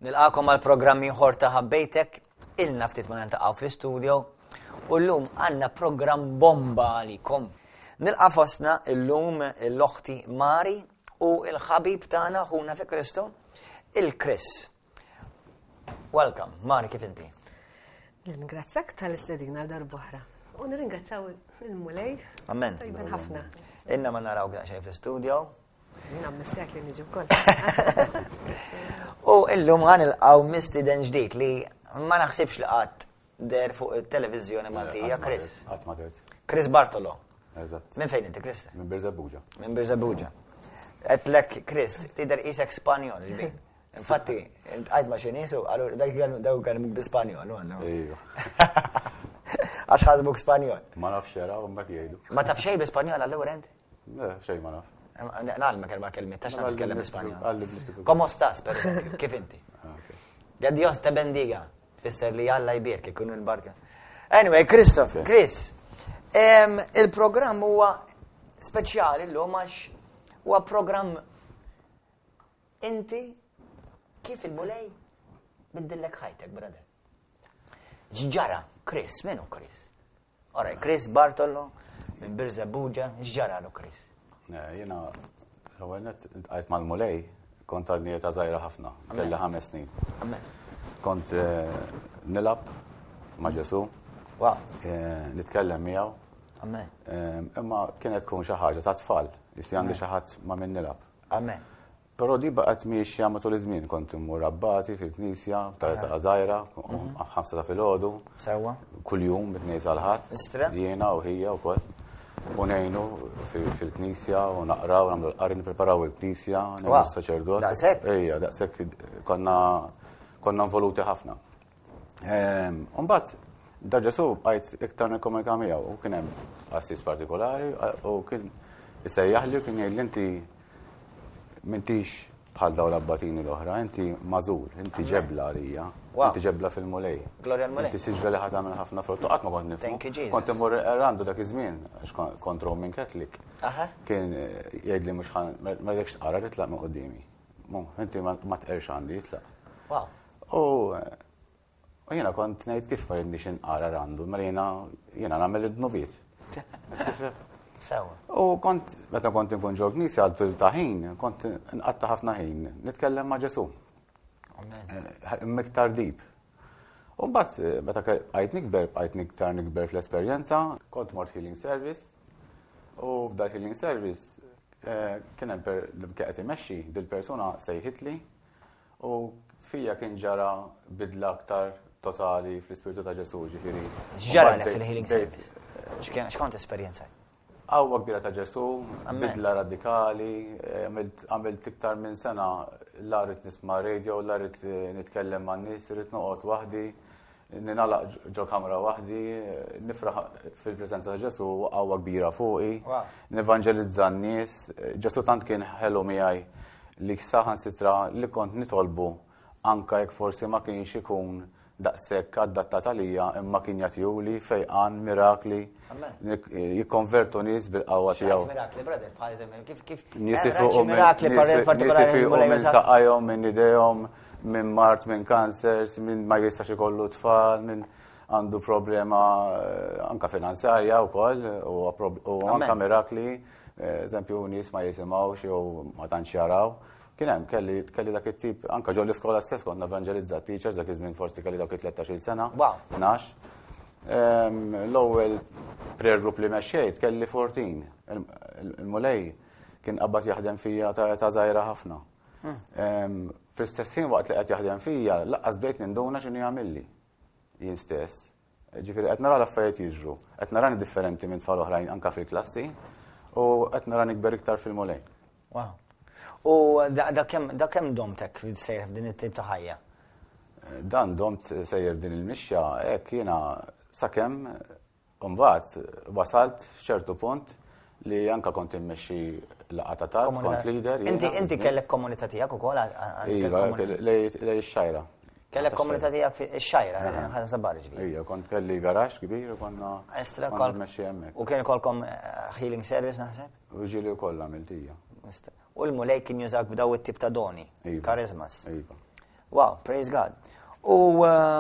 Nilqakom għal programmi ieħor ta' ħabbejtek, ilna ftit ma niltaqgħu fl-istudio u llum għandna programm bomba għalikom. Nilqa' fostna llum l-oħti Mari u l-ħabib tagħna ħuna fi Kristu, il-Chris. Welcome, Mari, kif inti? Ningrazzjak tal-istedina l-darbohra. U nirringrazzaw il-mulej. Amen. Tajben ħafna. Inna ma naraw xejn fl-istudio. Nammissek li niġu wkoll. U illum ħanilqgħu mistiden ġdid li ma naħsibx li qatt der fuq it-televiżjoni Maltija, Chris. Qatt ma dert. Chris Bartolo. Eżatt. Minn fejn inti, Chris? Minn Birżebbuġa. Minn Birżebbuġa. Qedlek Chris, tidher isek Spanjol ġbin. Infatti, għajd ma xi nies u qalu daw kelmuk bl-Ispanjol, Ejju. Għax ħasbuk Spanjol. Ma nafx jara u mbagħad jgħidu. Ma taf xejn bl-Ispanjol allura int? Xejn ma naf. Nagħlmek kelma kelmiet, tax nitkellem bl-Ispanjol. Għalli bl-istitut. Como stas, per eżempju, kif inti? Ja Dios te bendiga. Tfisser li Alla jbierk ikun il-barka. Anyway, Christopher, Chris, il-programm huwa speċjali llum għax huwa programm inti kif il-mulej biddillek ħajtek, brother. Ġġara, Chris, minu Chris? Alright, Chris Bartolo, minn Birżebbuġa, ġġara lu Chris. Jena, l-għalnet, għajt mal-mulej, kont għadni ta' zaħira ħafna, kelli 5 snin. Kont nilab ma' Ġesu, nitkellem miegħu. Imma kienet tkun xi ħaġa ta' tfal, jisli għandi xi ħadd ma' minn nilab. Però di baqgħet miexja matul iż-żmien, kont immur rabbati fil-Knisja, ta' żgħira, 5 ta' filgħodu. Sewwa. Kuljum bit-tnejn għal-ħadd. Jiena u hija wkoll. U ngħinu fil-Knisja u naqraw nagħmlu l-qari nippreparaw il-Knisja, nagħmlu s-saċerdot. Daqshekk? Ejja, daqshekk konna involuti ħafna. Mbagħad dar Ġesu bqajt iktar nikkomunika miegħu u kien hemm assis partikolari u kien isejjaħli u kien jgħidli inti m'intix bħal dawn l-abbatini l-oħra, inti mażul, inti ġebla għalija, inti ġebla fil-mulej. Glorja l-mulej. Inti siġra li ħadd għamel ħafna frott, qatt ma kont nifhmu. Thank you, Jesus. Kont immur randu dak iż-żmien għax kont Roman Catholic. Kien jgħidli mhux ma ridekx tqara titlaq minn qudiemi. Inti ma tqerx għandi jitlaq. U jiena kont ngħid kif ma ridniex inqara randu, ma jiena nagħmel id-dnubiet. U meta kont inkun ġo Knisja għal ta' ħin, kont nqatta' ħafna ħin, nitkellem ma' Ġesu. Miktar dib. U mbagħad meta bqajt nikber fl-esperjenza, kont mort healing service, u f'dak healing service kien hemm li qed imexxi dil-persuna sejħitli u fija kien ġara bidla aktar totali fl-ispirtu ta' Ġesu, ġifieri. X'ġaralek fil-healing service? X'kont esperjenza? Għawwa kbira ta' Ġesu, bidla radikali, għamilt iktar minn sena l-għarit nisma' radio, l-għarit nitkellem ma' nies, rrit noqgħod waħdi, ninalaq ġo kamra waħdi, nifraħ fil-preżenza ta' Ġesu għawwa kbira fuqi, nevanġelizza n-nies. Ġesu tant kien ħelu miegħi li saħan sitra li kont nitolbu anka jekk forsi ma kienx ikun daqshekk adattat għalija imma kien jagħtihuli fejqan mirakli jikkonvertu nies bil-qawwa tiegħu. Mirakli, brother, bħal eżempju, kif Nies ifuqhom minn saqajhom, minn idejhom, minn mart, minn kansers, minn ma jistax ikollu tfal, minn għandu problema anka finanzjarja wkoll u anka mirakli, eżempju nies ma jisimgħux jew ma tantx jaraw. Kien hemm kelli dak it-tip anke ġol l-iskola stess kont nevanġelizza teachers dak iż-żmien forsi kelli dawk 13-il sena. 12. L-ewwel prayer group li mexxejt kelli 14. Il-mulej kien qabad jaħdem fija ta' żgħira ħafna. Fl-istess ħin waqt li qed jaħdem fija laqqas bdejt ninduna x'inhu jagħmilli jien stess. Ġifieri qed nara l-affarijiet jiġru, qed narani differenti minn tfal oħrajn anke fil-klassi u qed narani ikber iktar fil-mulej. U da kemm domtek sejjer f'din it-tip ta' ħajja? Dan domt sejjer din il-mixja hekk jiena sakemm mbagħad wasalt f'ċertu punt li anke kont immexxi laqgħa ta' kont leader. Inti kellek komunità tiegħek ukoll lej ix-xajra. Kellek komunità tiegħek fix-xajra, ħaġa sabar ġifieri. Ejja, kont kelli garax kbir u konna mmexxi hemmhekk. U kien ikollkom healing service naħseb? U ġieli wkoll għamilt hija. U l-mulej kien jużak b'daw it-tip ta' doni, karizmas. Wow, praise God. U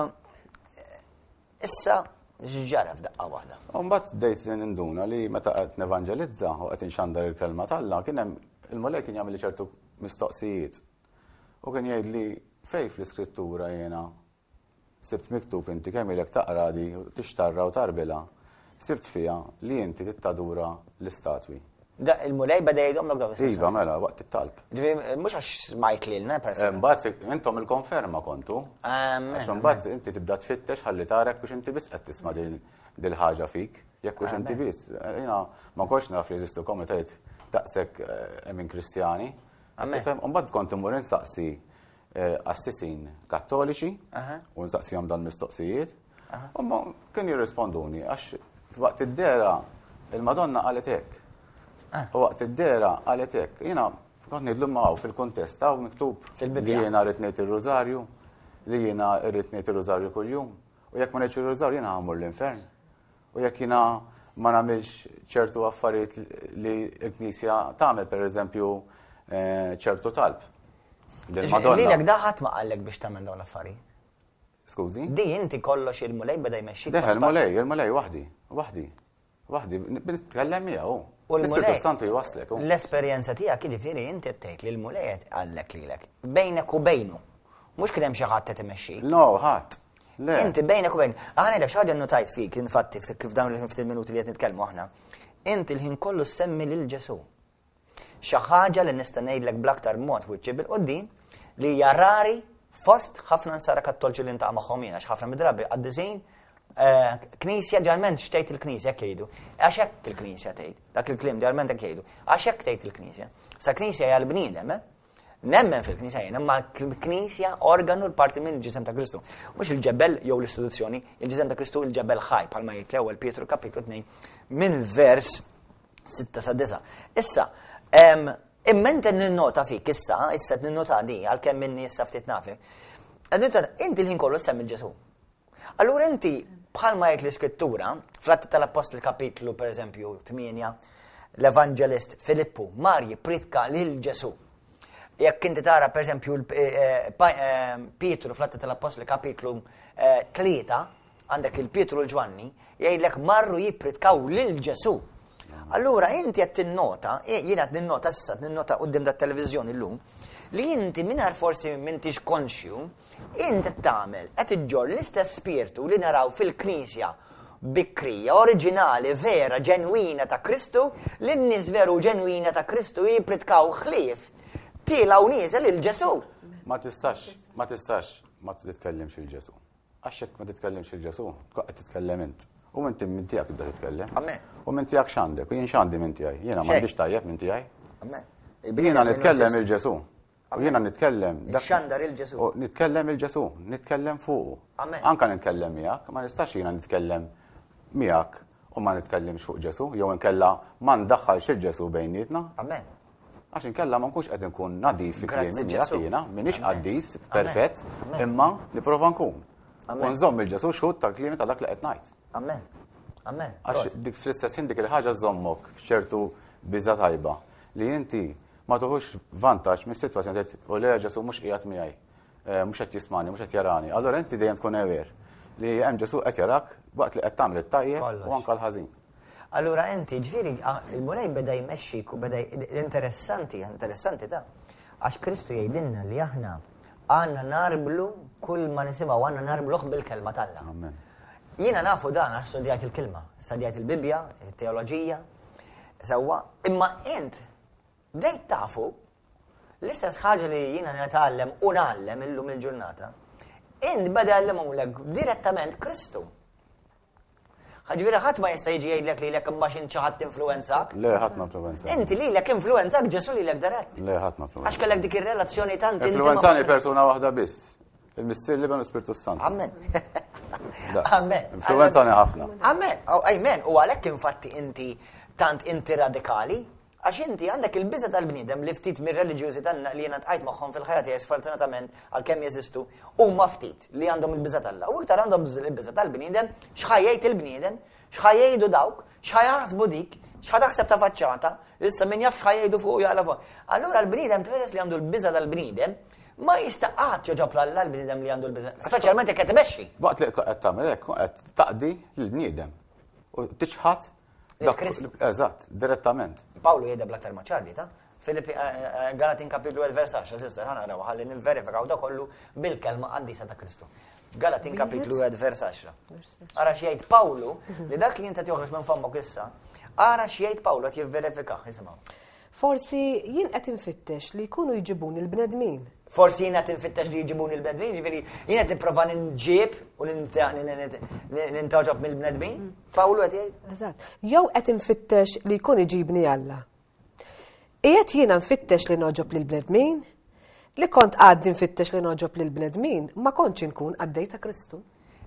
issa ġġara f'daqqa waħda. Mbagħad dejt ninduna li meta qed nevanġelizza u qed inxandar il-kelma tal-Alla kien hemm il-mulej kien jagħmel ċertu mistoqsijiet. U kien jgħid li fejn fl-iskrittura jiena sibt miktub inti kemm ilek taqra di tixtarra u tarbila, sibt fiha li inti tittadura l-istatwi. Da il-mulej beda jgħidhom l Iva, mela, waqt it-talb. Mhux għax smajt lilna persuna. Mbagħad intom il-konferma kontu. Għax mbagħad inti tibda tfittex ħalli tarek kux inti biss qed tisma' dil ħaġa fik, jekk kux inti biss. Jiena ma kontx naf li jeżistu komitajt daqshekk minn Kristjani. Mbagħad kont imur insaqsi assisin kattoliċi u nsaqsihom dan mistoqsijiet. U kien jirrisponduni għax waqt id-dera il-Madonna qalet hekk. U waqt id-dera qalet hekk. Jiena kont ngħidlu magħhu fil-kuntest hawn miktub li jiena rrid ngħid ir-Rużarju, li jiena rrid ngħid ir-Rużarju kuljum. U jekk ma ngħidx ir-Rużarju jiena ħammur l-infern. U jekk jiena ma nagħmilx ċertu affarijiet li l-Knisja tagħmel pereżempju ċertu talb. Lilek daħat ma qallek biex tagħmel dawn l-affarijiet. Skużi? Di inti kollox il-mulej beda jmexxik. Deħ il-mulej waħdi. Nitkellem miegħu. U l-mulej Santu jwaslek. L-esperjenza tiegħek jiġifieri inti qed tgħid li l-mulej qallek lilek. Bejnek u bejnu. Mhux kien hemm xi ħadd qed imexxik. No, ħadd. Inti bejnek u bejnu. Aħna xi ħaġa notajt fik, infatti kif dawn il-ftit minuti li qed nitkellmu aħna. Inti l-ħin kollu semmi lil Ġesu. Xi ħaġa li nista' ngħidlek bl-aktar mod wiċċi bil-qudiem li hija rari fost ħafna nsara kattolġi li ntaqa' magħhom jiena ħafna midrabi għaddiżin knisja ġalment xtejt il-knisja hekk jgħidu. Għax hekk il-knisja tgħid. Dak il-kliem ġalment hekk jgħidu. Għax hekk tgħid il-knisja. Sa knisja hija l-bniedem, nemmen fil-knisja jiena, ma l-knisja organu l-parti minn il-ġisem ta' Kristu. Mhux il-ġebel jew l-istituzzjoni, il-ġisem ta' Kristu il-ġebel ħaj bħalma jgħid l-ewwel Pietru kapitlu 2 minn vers 6-9. Issa, imment n-nota fik, issa n-nota di, għal-kem minni issa ftit nafik, inti l-ħin kollu semmi Ġesu. Allura inti, bħalma jgħid l-iskrittura, fl-Atti tal-Apostoli kapitlu, per eżempju, 8, l-Evanġelist Filippu mar jipritka lil Ġesu. Jekk inti tara, per eżempju, Pietru fl-Atti tal-Apostoli kapitlu 3, għandek il-Pietru l-Ġwanni, jgħidlek marru jipritkaw lil Ġesu. Allura inti qed tinnota, jiena qed ninnota issa ninnota quddiem dat-televiżjoni llum, li inti mingħajr forsi m'intix konxju, inti tagħmel qed iġġor l-istess spiritu li naraw fil-Knisja bikrija, oriġinali, vera, ġenwina ta' Kristu, l-nies veru ġenwina ta' Kristu jipritkaw ħlief tielaw nies lil Ġesu. Ma tistax ma titkellimx il-Ġesu. Għax hekk ma titkellimx il-Ġesu, qed titkellem int. U inti minn tiegħek tibda titkellem. Amen. U minn tiegħek x'għandek, u jien x'għandi minn tiegħi. Jiena m'għandix tajjeb minn tiegħi. Amen. Jiena nitkellem il-Ġesu. U jiena nitkellem xandar il-Ġesu. Nitkellem il-Ġesu, nitkellem fuqu. Anka nitkellem miegħek, ma nistax jiena nitkellem miegħek u ma nitkellimx fuq Ġesu, jew inkella ma ndaħħalx il-Ġesu bejnietna. Amen. Għax inkella ma nkunx qed nkun nadif fi kliem miegħek jiena, m'iniex qaddis perfett, imma nipprova nkun. U nżomm il-Ġesu xhud tal-kliem ta' dak li qed ngħid. Amen. Amen. Għax dik fl-istess dik il-ħaġa żommok f'ċertu biża tajba li inti ma tuħux vantaġġ mis-sitwazzjoni tgħid u le Ġesu mhux qiegħed miegħi, mhux qed jismani, mhux qed jarani. Allura inti dejjem tkun ewer li hemm Ġesu qed jarak waqt li qed tagħmel it-tajjeb u anke l-ħażin. Allura inti ġifieri il-mulej beda jmexxik u beda interessanti da. Għax Kristu jgħidilna li aħna għandna narblu kull ma nisimgħu għandna narbluh bil-kelma tagħna. Amen. Jiena nafu dan għax studjajt il-kelma, studjajt il-Bibja, il-teoloġija, sewwa, imma int dejt tafu l-istess ħaġa li jiena natgħallem u nagħllem illum il-ġurnata. Int beda jgħallimulek direttament Kristu. Ħaġifieri ħadd ma jista' jiġi jgħidlek lilek imma xi ħadd influenzak. Le ħadd ma influenzak. Inti lilek influenzak Ġesu lilek dirett. Le ħadd ma influenzak. Għax kellek dik ir-relazzjoni tant intima. Influenzani persuna waħda biss. Il-Missier Liban u Spiritu Sant. Amen. Amen. Influenzani ħafna. Amen. Amen. U għalhekk infatti inti tant inti radikali, għax inti għandek il-biża tal-bniedem li ftit mir-reliġjużi tagħna li jiena tqajt magħhom fil-ħajja tiegħi sfortunatament għalkemm jeżistu huma ftit li għandhom il-biża tal-Alla. U iktar għandhom il-biża tal-bniedem, x'ħajjejt il-bniedem, x'ħajjejdu dawk, x'ħajaħsbu dik, x'ħataħseb ta' faċċata, issa min jaf x'ħajjejdu fuq jaqla fuq. Allura l-bniedem tħeles li għandu l-biża tal-bniedem ma jistaqqat joġob l-bniedem li għandu l-biża. Speċjalment jekk qed imexxi. Waqt li qed tagħmel hekk qed taqdi lill-bniedem u tiċħad Lill-Kristu. Eżatt, direttament. Pawlu jgħidha bl-aktar maċardi, ta' Filippi Galatin kapitlu 1 versa 10, sister, ħana raw ħalli nivverifikaw da kollu bil-kelma qaddisa ta' Kristu. Galatin kapitlu 1 versa 10. Ara x'jgħid Pawlu li dak li inta joħroġ minn fammok issa, ara x'jgħid Pawlu qed jivverifikaw, isimgħu. Forsi jien qed infittex li jkunu jġibuni l-bnedmin. Forsi jien qed infittex li jġibuni l-bnedmin, ġifieri jien qed nipprova ninġieb u nintaġob mill-bnedmin. Pawlu qed jgħid. Eżatt. Jew qed infittex li jkun iġibni Alla. Qiegħed jiena nfittex li noġob lill-bnedmin, li kont għaddi nfittex li noġob lill-bnedmin, ma kontx inkun għaddej ta' Kristu.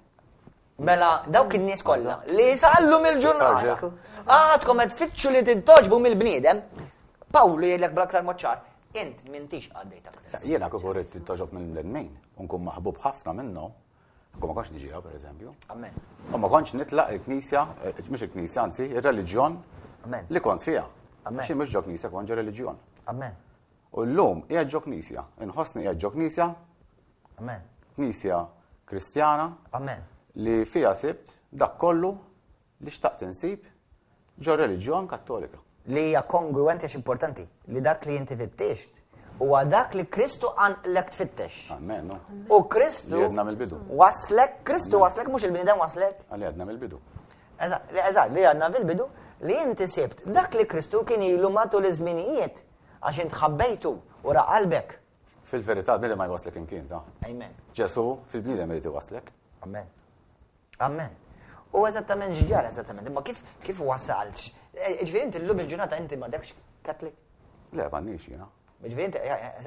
Mela, dawk in-nies kollha li sallu mill-ġurnata. Għadkom qed tfittxu li tintoġbu mill-bniedem, Pawlu jgħidlek bl-aktar moċċar, int m'intix għaddej ta' Kristu. Jiena kieku rrid tintoġob mill-bnedmin u nkun maħbub ħafna minnhom, ma kontx niġiha pereżempju. Amen. U ma kontx nitlaq il-Knisja, mhux il-Knisja anzi, ir-reliġjon li kont fiha. Xi mhux ġo Knisja kont ġo reliġjon. Amen. U llum qiegħed ġo Knisja, inħossni qiegħed ġo Knisja. Amen. Knisja Kristjana. Amen. Li fiha sibt dak kollu li xtaqt insib ġo reliġjon Kattolika. Li hija kongruenti għax importanti, li dak li inti fittext huwa dak li Kristu għandlek tfittex. Amen, no. U Kristu Li għedna mill-bidu. waslek, Kristu waslek mhux il-bniedem waslek. Li għedna mill-bidu. Eżatt, li għandna fil-bidu li inti sibt dak li Kristu kien ilu matul iż-żminijiet għax int ħabbejtu wara qalbek. Fil-verità bniedem ma jwaslek imkien ta'. Amen. Ġesu fil-bniedem irid iwaslek. Amen. Amen. U eżattament ġġar eżattament, imma kif wasalx? Ġifieri inti llum il-ġurnata inti m'għandekx Katlik? Le, m'għandniex jiena. Ġifieri inti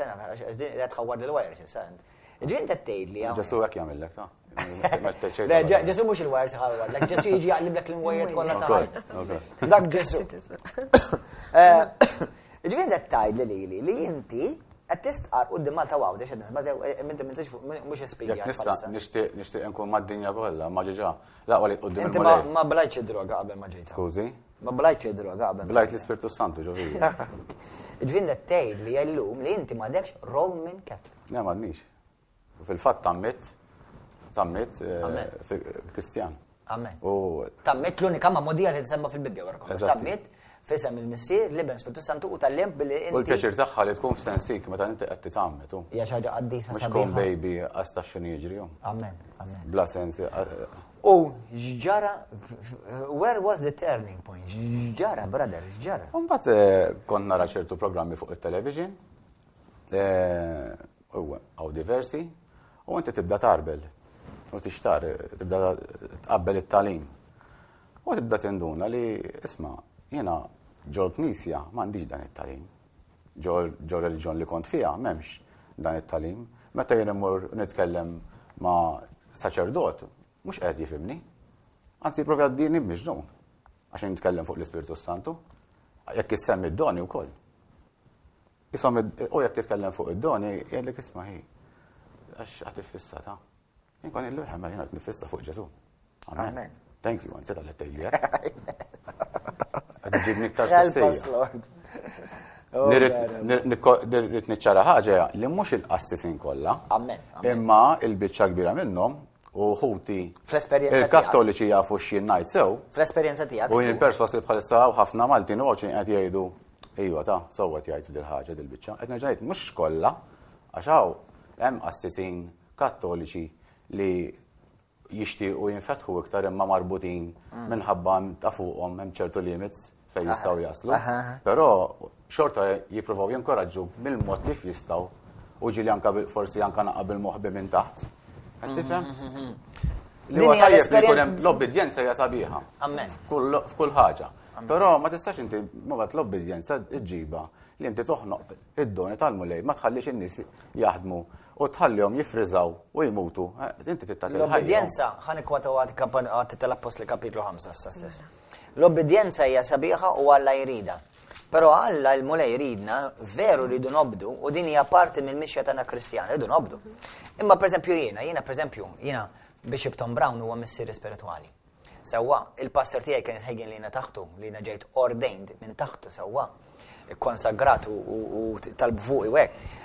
qed tħawwar il-wires issa. Ġifieri inti tgħid li Ġesu hekk jagħmellek ta'. Le, Ġesu mhux il-wires ħawwar, Ġesu jiġi jaqliblek l-imwejjed kollha ta' ħajt. Dak Ġesu. Ġifieri inti tgħid li inti qed tistqar quddiem Malta waw, inti mhux espedjat. Jekk nista' nixtieq nkun mad-dinja kollha, ma ġiġa. Laqwa li quddiem Inti ma blajtx id-droga qabel ma ġejt. Skużi? Ma blajtx id-droga qabel. Blajt l-Ispirtu Santu ġo fija. Ġifieri tgħid li llum li inti m'għandekx Roman Catholic. Le m'għandniex. Fil-fatt tammit Kristjan. Amen. U Tammit l-unika modija li tsemma fil-Bibbja wara. Tammit fisem il-Missier Liben Spiritu Santu u tal-lem billi inti. U l-pjaċir tagħha li tkun f'sensik meta inti qed titgħammet. Hija xi ħaġa qaddisa Mhux tkun baby għas taf x'inhu jiġri. Amen. Amen. Bla sensi. U ġara, where was the turning point? Ġara, brother, ġara. Mbagħad kont nara ċertu programmi fuq it-television. Għaw diversi. U inti tibda tarbel. U tixtar, tibda tqabbel it-talim. U tibda tinduna li isma' jiena ġo l-Knisja m'għandix dan it-talim. Ġo reliġjon li kont fiha m'hemmx dan it-talim. Meta jien immur nitkellem ma' saċerdot, mhux qed jifhimni. Anzi jipprovi għaddini b'miġnun għax nitkellem fuq l-Ispirtu Santu. Jekk issemmi d-doni wkoll. U jekk titkellem fuq id-doni, jgħidlek isma' hi. Għax qed tifissa ta'. Jien kon illu ħemmel jiena qed nifissa fuq Ġesu. Amen. Thank you, għanzi tal-tejli. Għadġibni ktar s-sejja. Nirrit niċċara ħaġa li mhux il-qassisin kollha. Imma il-biċċa kbira minnhom u ħuti il-Kattoliċi jafu x'jien ngħid sew. Fl-esperjenza tiegħek. U il-perswas li bħalissa ħafna Malti noċi qed jgħidu ejwa ta' sewwa jgħid dil ħaġa dil-biċċa. Qed nerġa' ngħid mhux kollha għax hawn hemm qassisin Kattoliċi li jixtiequ jinfetħu iktar imma marbutin minħabba ta' fuqhom hemm ċertu limits fejn jistgħu jaslu. Però xorta jippruvaw jinkoraġġu mill-mod kif jistgħu u ġieli anke forsi anke naqqa bil-moħbi minn taħt. Qed tifhem? Li huwa tajjeb li jkun hemm l-obbedjenza hija sabiħa. F'kull ħaġa. Però ma tistax inti mogħad l-obbedjenza ġġiba li inti toħnoq id-doni tal-mulej ma tħallix in-nies jaħdmu u tħallihom jifriżaw u jmutu. Inti tittat il-ħajja. L-obbedjenza ħan ikkwataw għad tal-Apostli kapitlu 5 sa stess. L-obbedjenza hija sabiħa u Alla jrida. Però Alla l-mulej jridna veru rridu nobdu u din hija parti mill-mixja tagħna Kristjana, rridu nobdu. Imma pereżempju jiena Bishop Tom Brown huwa missier spirituali. Sewwa, il-pastor tiegħi kien ħejjin li jiena taħtu, li jiena ġejt ordained minn taħtu sewwa, konsagrat u talbu fuq hekk.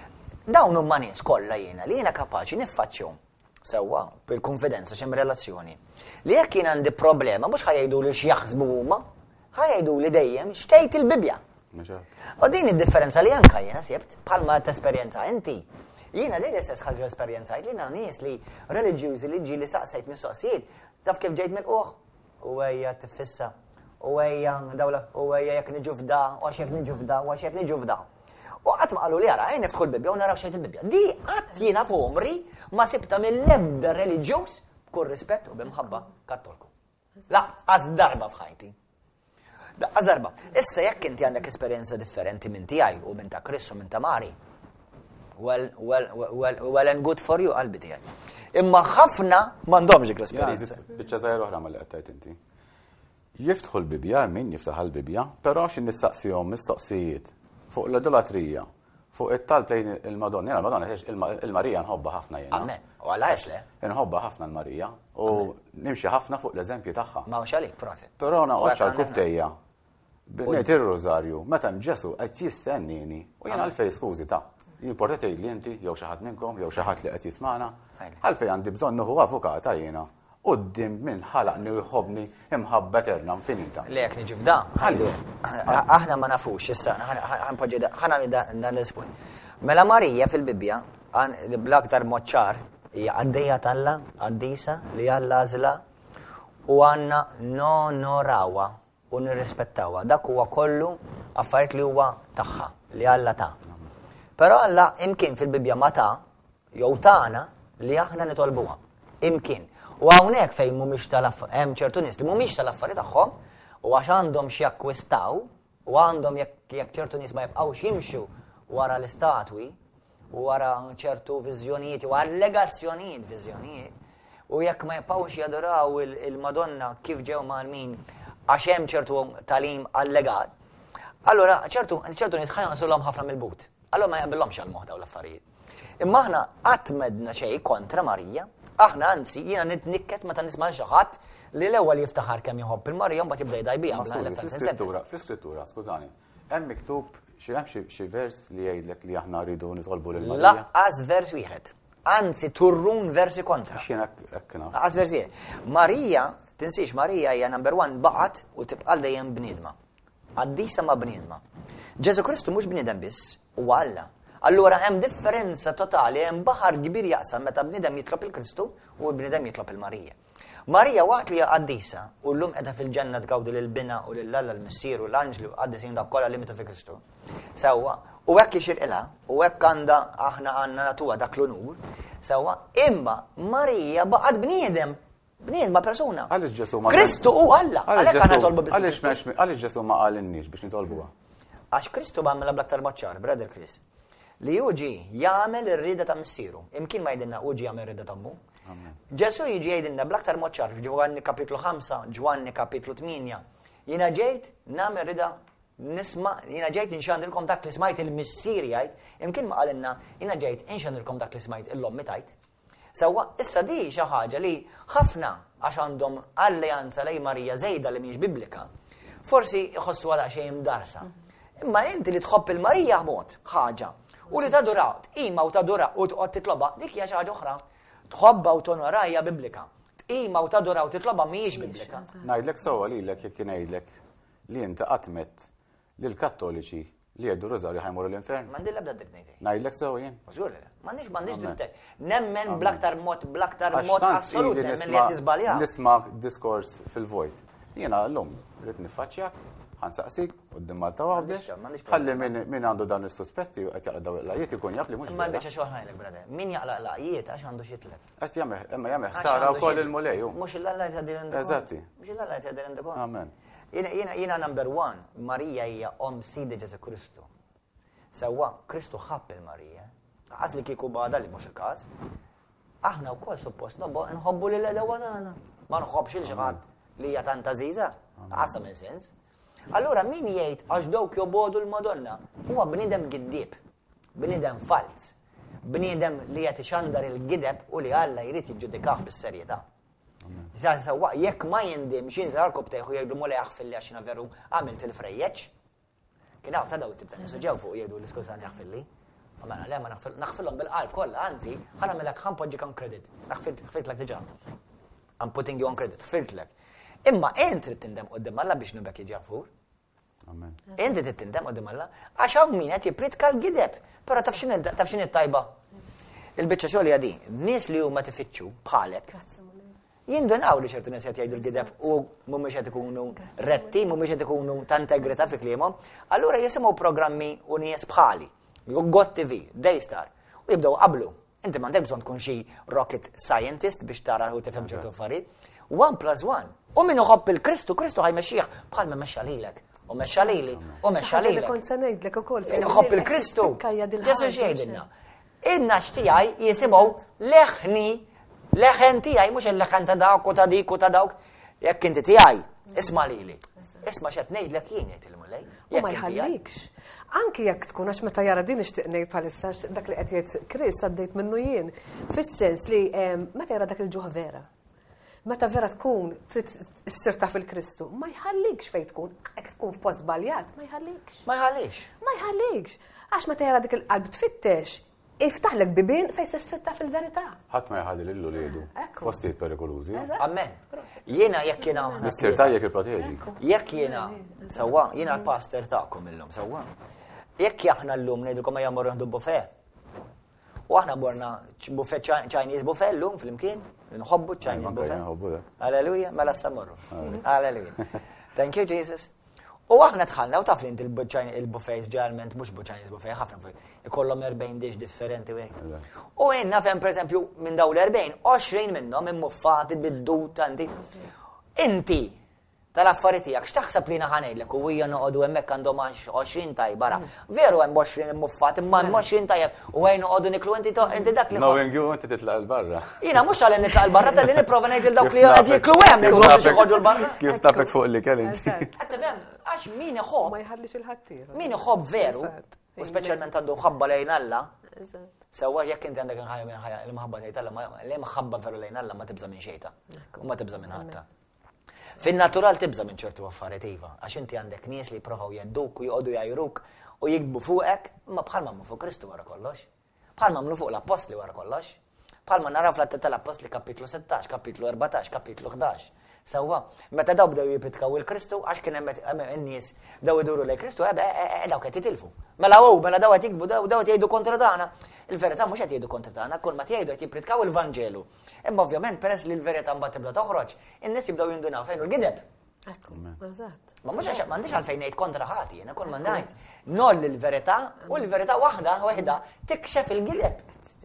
Dawn huma nies kollha jiena li jiena kapaċi niffaċċjahom sewwa bil-konfidenza x'hemm relazzjoni. Li jekk jien għandi problema mhux ħajjgħidu li x'jaħsbu huma, ħajjgħidu li dejjem x'tgħid il-Bibja. U din id-differenza li anke jiena sibt bħalma tesperjenza inti. Jiena li l-istess ħaġa esperjenzajt li jiena nies li reliġjużi li ġieli saqsejt mistoqsijiet taf kif ġejt mill-qoħ. U hija tifissa, u hija dawla, u hija jekk niġu f'da, u għax jekk niġu f'da, u għax jekk niġu f'da. U qatt ma qalu li ara, niftħu l-Bibja u naraw xejn il-Bibja. Di qatt jiena f'umri ma sibta mill-ebda reliġjuż b'kull rispett u b'imħabba kattolku. Laqqas darba f'ħajti. Laqqas darba. Issa jekk inti għandek esperjenza differenti minn tiegħi u minn ta' Chris u minn ta' Mari, well and good for you qalbi tiegħi. Imma ħafna m'għandhomx dik l-esperjenza. Biċċa żgħira oħra ma li qed tgħid inti. Jiftħu l-Bibja, min jiftaħ l-Bibja, però xi nistaqsihom mistoqsijiet fuq l-idolatrija, fuq it-talb lejn il-Madonna. Jena l-Madonna il-Marija nħobba ħafna jena. Amen. U għalħex le? Nħobba ħafna l-Marija u nimxi ħafna fuq l-eżempji tagħha. Ma hux għalik, proset. Però naqqax għall-kuttejja. Ngħid ir-Rożarju, meta Ġesu qed jistennini u jiena għalfejn skużi ta' jimporta tgħid li inti jew xi ħadd minnkom jew xi ħadd li qed jisma'na, għalfejn għandi bżonn nieħu avukata jiena qudiem min ħalaqni u jħobbni imħabba eterna infinita. Lek niġi f'da. Aħna ma nafux issa, ħana dan l-ispun. Mela Marija fil-Bibja bl-aktar mod ċar hija għaddejja talla, għaddisa li Alla għażla u għandna nonorawha u nirrispettawha. Dak huwa kollu affarijiet li huwa tagħha, li Alla ta'. Però Alla imkien fil-Bibja ma ta' jew tagħna li aħna nitolbuha. Imkien. U hawnhekk fejn mhumiex hemm ċertu nies li mhumiex tal-affarijiet tagħhom u għax għandhom xi jakkwistaw u għandhom jekk ċertu nies ma jibqgħux jimxu wara l-istatwi u wara ċertu viżjonijiet u allegazzjonijiet viżjonijiet u jekk ma jibqgħux jadoraw il-Madonna kif ġew mal-min għax hemm ċertu talim allegat, allura ċertu nies ħajonsulhom ħafna mill-but. Allura ma jaqbillhomx għal moħħ dawn l-affarijiet. Imma aħna qatt medna xejn kontra Marija. Aħna anzi, jiena nitnikket meta nisma' xi ħadd li l-ewwel jiftaħar kemm jħobb il-Marija mbagħad jibda jdajbija. Fl-iskrittura, skużani, hemm miktub xi vers li jgħidlek li aħna rridu nitolbu lil Marija. Laqqas vers wieħed. Anzi turrun versi kontra. X'jien hekk naf. Laqqas vers wieħed. Marija, tinsix Marija hija number 1 baqgħet u tibqa' dejjem bniedma. Qaddisa ma' bniedma. Ġesu Kristu mhux bniedem biss, huwa Alla. Allura hemm differenza totali, hemm baħar kbir jaqsam meta bniedem jitlob il-Kristu u bniedem jitlob il-Marija. Marija waqt li hija qaddisa u llum qiegħda fil-ġenna tgawdi lil-bina u lil-Alla l-Missier u l-Anġli u qaddisin dak kollha li mitu fi Kristu. Sewwa, u hekk ixirqilha u hekk għandha aħna għandna natuha dak l-unur, sewwa, imma Marija baqgħet bniedem. Bniedma persuna. Għaliex Ġesu ma Kristu u Alla. Għalhekk aħna nitolbu biss. Għaliex Ġesu ma qalinniex biex nitolbuha? Għax Kristu b'għamilha bl-aktar maċċar, Brother Chris. Li uġi jagħmel ir-rieda ta' missieru. Imkien ma jgħidilna uġi jagħmel ir-rieda ta' Ommu. Ġesu jiġi jgħidilna bl-aktar moċċar f'Ġwanni kapitlu 5, Ġwanni kapitlu 8. Jiena ġejt nagħmel rieda nisma' jiena ġejt inxandrilkom dak li smajt il-missier jgħid, imkien ma qalilna jiena ġejt inxandrilkom dak li smajt il-ommi tajt. Sewwa issa di xi ħaġa li ħafna għax għandhom alleanza lejn Marija żejda li mhix Biblika. Forsi jħossu għadha xejn darsa. Imma inti li tħobb il-Marija mod ħaġa. U li tadura, tqima u tadura u tqgħod titloba, dik hija xi ħaġa oħra. Tħobba u tonora hija Biblika. Tqima u tadura u titloba mhijiex Biblika. Ngħidlek sewwa lilek jekk ngħidlek li inti qatt mett lill-Kattoliċi li jgħidu Rożarju ħajmuru l-infern. M'għandi l-ebda dritt ngħidlek. Ngħidlek sewwa jien. Żgur le. M'għandix dritt. Nemmen bl-aktar mod assolut nemmen li qed tiżbalja. Nisma' diskors fil-vojt. Jiena llum rrid niffaċċjak ħansaqsik quddiem Malta waħdex, ħalli min għandu dan is-suspetti u qed jaqla' dawn il-laqjiet ikun jaf li mhux. Imma l-biċċa xi waħda ngħidlek, brother. Min jaqlaq laqjiet għax għandu xi tlef. Qed jagħmel ħsara wkoll il-mulej hu. Mhux il-Alla qed jgħidir indekon. Eżatti. Mhux il-Alla qed jgħidir indekon. Amen. Jiena number 1, Marija hija Om Sidi Ġesu Kristu. Sewwa Kristu ħabb il-Marija. Qas li kieku bada li mhux il-każ. Aħna wkoll suppost nħobbu lil edewa tagħna. Ma nħobbx il xi ħadd li hija tant għażiża. Qasam il-sens. Allura min jgħid għax dawk jobodu l-Madonna huwa bniedem giddib, bniedem falz, bniedem li qed ixandar il-gideb u li Alla jrid jiġġudikah bis-serjetà. Sewwa jekk ma jindimx jinżel koptejħu jgħidu mulej aħfilli għax jiena veru għamilt il-frejjeġ. Kien hawn ta' daw tibda nisu ġew fuq jgħidu l-iskużani aħfilli. Mela, le ma naħfilhom bil-qalb kollha, anzi, ħanamilek ħanpoġġik on credit. Naħfiltlek diġà. I'm putting you on credit, ħfiltlek. Imma int trid tindem qudiem Alla biex nubek jiġi għafur. Amen. Inti trid tindem qudiem Alla għax hawn min qed jipritka l-gideb. Però taf x'inhi tajba. Il-biċċa xogħol hija di, nies li huma tifittxu bħalek. Jindunaw li ċertu nies qed jgħidu l-gideb u mhumiex qed ikunu retti, mhumiex qed ikunu ta' integrità fi kliemhom, allura jisimgħu programmi u nies bħali. God TV, Daystar, u jibdew qablu. Inti m'għandek bżonn tkun xi rocket scientist biex tara u tifhem ċertu affarijiet. 1+1. U min iħobb il-Kristu, Kristu ħajmexxih bħal ma mexxa lilek. U mexxa lili, u mexxa lilek. Kont se ngħidlek ukoll. Iħobb il-Kristu. Ġesu xejdilna. In-nax tiegħi jisimgħu leħni, leħen tiegħi mhux il-leħen ta' dawk u ta' dik u ta' dawk. Jekk inti tiegħi, isma' lili. Isma' x'qed ngħidlek jien jgħidilmu lej. U ma jħallikx. Anki jekk tkun għax meta jara din nixtieq ngħid bħalissa dak li qed jgħid Chris għaddejt minnu jien, fis-sens li meta jara dak il-ġuħa vera. Meta vera tkun trid issir taf il-Kristu, ma jħallikx fejn tkun, jekk tkun f'post żbaljat, ma jħallikx. Ma jħallikx. Ma jħallikx. Għax meta jara dik il-qalb tfittex, iftaħlek bibien fejn se ssir taf il-verità. Ħadd ma jħalli lillu liedu f'postijiet perikolużi. Amen. Jiena jekk jiena Mister tajjeb il-proteġi. Jekk jiena sewwa, jiena l-pastor tagħkom illum sewwa. Jekk aħna llum ngħidulkom ma jagħmlu rieħdu buffet. U aħna borna buffet Chinese buffet llum flimkien, nħobbu Chinese buffet. Alleluja, mela s-samurru. Alleluja. Thank you Jesus. U aħna tħallna u taf li il-buffets ġeneralment mhux Chinese buffet, ħafna buffet. Ikollhom 40 dish differenti u hekk. U jenna fem pereżempju minn dawn l-40, 20 minnhom immuffati bid-dud tanti. Inti tal-affarijiet tiegħek x'taħseb li naħanejdlek u hija noqogħdu hemmhekk għandhom 20 tajba. Veru hemm 20 immuffati, imma hemm 20 tajjeb u għajn noqogħdu niklu inti dak li. Knowing you inti titlaq l-barra. Jiena mhux għalli nitlaq l-barra tal-li nipprova ngħid il dawk li qed jiklu hemm ngħidlu biex iħoġġu l-barra. Kif tafek fuq li kell inti. Qed tifhem għax min iħobb. Ma jħallix il-ħaddieħor. Min iħobb veru, u speċjalment għandu mħabba lejn Alla. Sewwa jekk inti għandek il-mħabba lejn Alla, li mħabba veru lejn Alla ma tibża minn xejta u ma tibża minn ħadd. Fin-natural tibża minn ċertu affarijiet iva, għax inti għandek nies li jipprovaw jedduk u jqogħdu jgħajruk u jikbu fuqek, imma bħal ma fuq Kristu wara kollox. Bħal ma fuq l-Apostli wara kollox. Bħal ma naraw fl-Atti tal-Apostli kapitlu 16, kapitlu 14, kapitlu 11. Sewwa, meta daw bdew jipitkaw il-Kristu għax kien hemm in-nies bdew iduru lejn Kristu, daw qed jitilfu. Mela daw qed jikbu daw qed jgħidu kontra tagħna. Il-verità mhux qed jgħidu kontra tagħna, kull ma jgħidu qed jippritkaw il-Vanġelu. Imma ovvjament peress li l-verità mbagħad tibda toħroġ, in-nies jibdew jindunaw fejn hu l-gideb. Ma mhux għax m'għandix għalfejn ngħid kontra ħati, jiena kull ma ngħid. Noll il-verità u l-verità waħda tikxef il-gideb.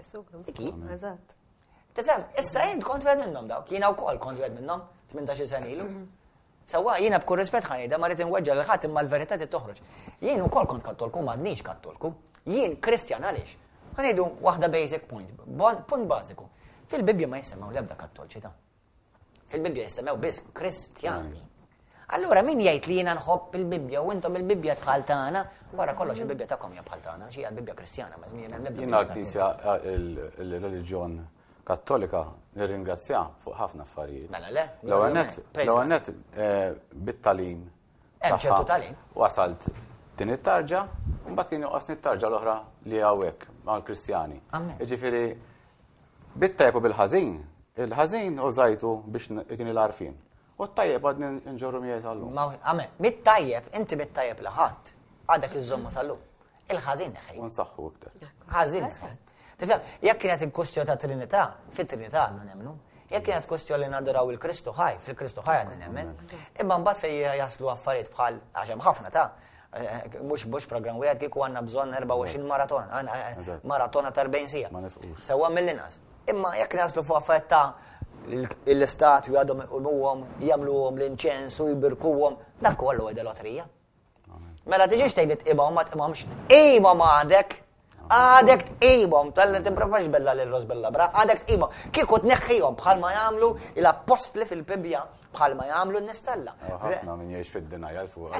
Eżatt. Tifhem, issa jien kont wieħed minnhom dawk, jiena wkoll kont wieħed minnhom 18 sena ilu. Sewwa jiena b'kull rispett ħanejda ma rrid inweġġa' lil ħadd imma l-verità trid toħroġ. Jien ukoll kont kattolku m'għadniex kattolku. Jien Kristjan għaliex. Ħanejdu waħda basic point, punt bażiku. Fil-Bibja ma jisemgħu l-ebda kattolċità. Fil-Bibja jisemgħu biss Kristjani. Allura min jgħid li jiena nħobb il-Bibja u intom il-Bibja tħal tagħna, wara kollox il-Bibja tagħkom hija bħal tagħna, xi l-Bibja Kristjana, ma jiena knisja il-reliġjon Kattolika nirringrazzja fuq ħafna affarijiet. Mela le. L-ewwel net bit-talim. Hemm ċertu talim. Wasalt din it-tarġa, mbagħad kien joqos it-tarġa l-oħra li hawnhekk mal-Kristjani. Jiġifieri bit-tajjeb u bil-ħażin, il-ħażin użajtu biex itini l-għarfien. U t-tajjeb għad nġorru miegħi sal-lum. Amen. Bit-tajjeb, inti bit-tajjeb li ħadd għadek iżomma sal-lum. Il-ħażin neħej. U nsaħħu iktar. Ħażin neħej. Tifhem, jekk kienet il-kwestjoni ta' Trinità, fit-Trinità għandna nemmnu. Jekk kienet kwestjoni li nadoraw il-Kristu ħaj, fil-Kristu ħaj għandna nemmen. Imma mbagħad fejn jaslu affarijiet bħal għax hemm ħafna ta' mhux programm wieħed kieku għandna bżonn 24 maratona ta' 40 sija. Sewwa mill-inqas. Imma jekk naslu fuq affarijiet ta' l-istatwi għadhom iqumuhom, jagħmluhom l-inċens u jibirkuhom, dak huwa l-ewwel loterija. Mela tiġix tgħid tqibhom ma tqibhomx. Qibhom għadek tqibhom tal-li tipprovax bella lil-ros bella bra, għadek tqibhom. Kieku tneħħihom bħalma jagħmlu l-apostli fil-Bibja bħalma jagħmlu n-nistella. Ħafna min jgħix fid-dinajja fuq.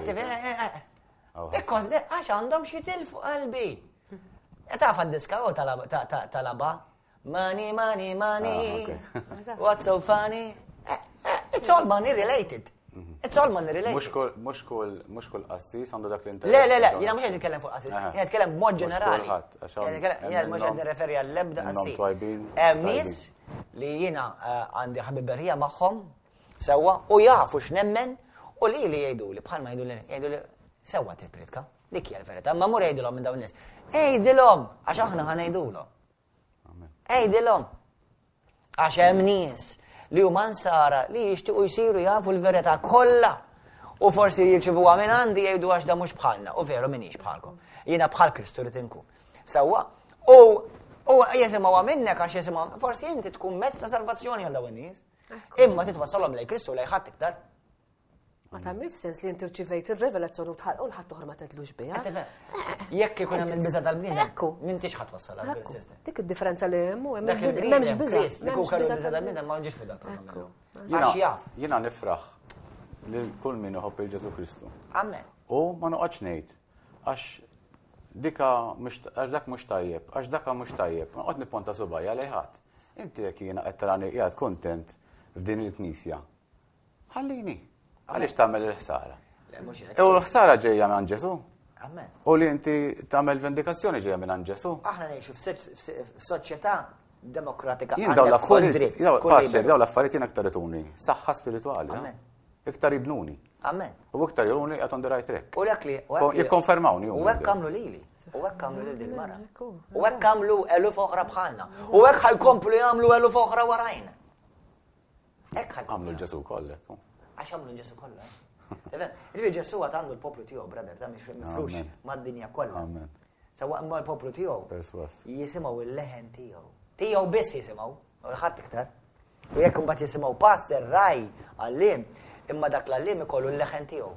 Because għax għandhom xi tilfu qalbi. Taf għad-diska u talaba. Money, money, money. What's so funny? It's all money related. It's all money related. Mux kull qassis għandu dak l-interess. Le, jiena mhux qed nitkellem fuq qassis, jiena nitkellem b'mod ġenerali. Jiena mhux qed nirreferi għall-ebda qassis. Hemm nies li jiena għandi ħabiberija magħhom sewwa u jafu x'nemmen u li jgħiduli bħalma jgħiduli sewwa tipritka. Dik hija l-verità, ma mur jgħidulhom minn dawn nies. Ejdilhom għax aħna ħanejdulhom. Ejdilhom. Għax hemm nies li huma nsara li jixtiequ jsiru jafu l-verità kollha. U forsi jirċivuha minn għandi jgħidu għax da mhux bħalna, u veru minix bħalkom. Jiena bħal Kristu rid inkun. Sewwa, u jesimgħuha minnek għax jesimgħu forsi inti tkun mezz ta' salvazzjoni għal dawn nies. Imma titwassalhom lejn Kristu lejn ħadd iktar. Ma tagħmilx sens li inti rċivejt ir-revelazzjoni u l-ħadd oħra ma tedlux biha. Jekk ikun hemm il-biża' tal-bniedem, m'intix ħadd wassal għall-sistem. Dik id-differenza li hemm u m'hemmx biża'. Dik ukoll il-biża' tal-bniedem ma nġix fuq dak. Jiena nifraħ lil kull min iħobb il-Ġesu Kristu. Amen. U ma noqgħodx ngħid għax dak mhux tajjeb, għax dak mhux tajjeb, ma noqgħod nipponta subajja lejn ħadd. Inti jekk jiena qed tarani qiegħed kuntent f'din il-Knisja. Ħallini. Għaliex tagħmel il-ħsara? U l-ħsara ġejja minn Ġesu. Amen. U li inti tagħmel vendikazzjoni ġejja minn Ġesu. Aħna ngħixu f'soċjetà demokratika. Jien dawn l-affarijiet, dawn l-affarijiet jien aktar ituni saħħa spirituali. Amen. Iktar jibnuni. Amen. U iktar juruni qed on the right track. U dak li jikkonfermawni u hekk għamlu lili. U hekk għamlu lil din mara. U hekk għamlu eluf oħra bħalna. U hekk ħajkomplu jagħmlu eluf oħra warajna. Hekk għamlu l-Ġesu kollek. Għax għamlu Ġesu kollha. Ġifieri Ġesu għad għandu l-poplu tiegħu, brother, ta' mifrux mad-dinja kollha. Sewwa imma l-poplu tiegħu jisimgħu il-leħen tiegħu. Tiegħu biss jisimgħu, ħadd iktar. U jekk imbagħad jisimgħu pastor, raj, għalliem, imma dak l-għalliem ikollu l-leħen tiegħu.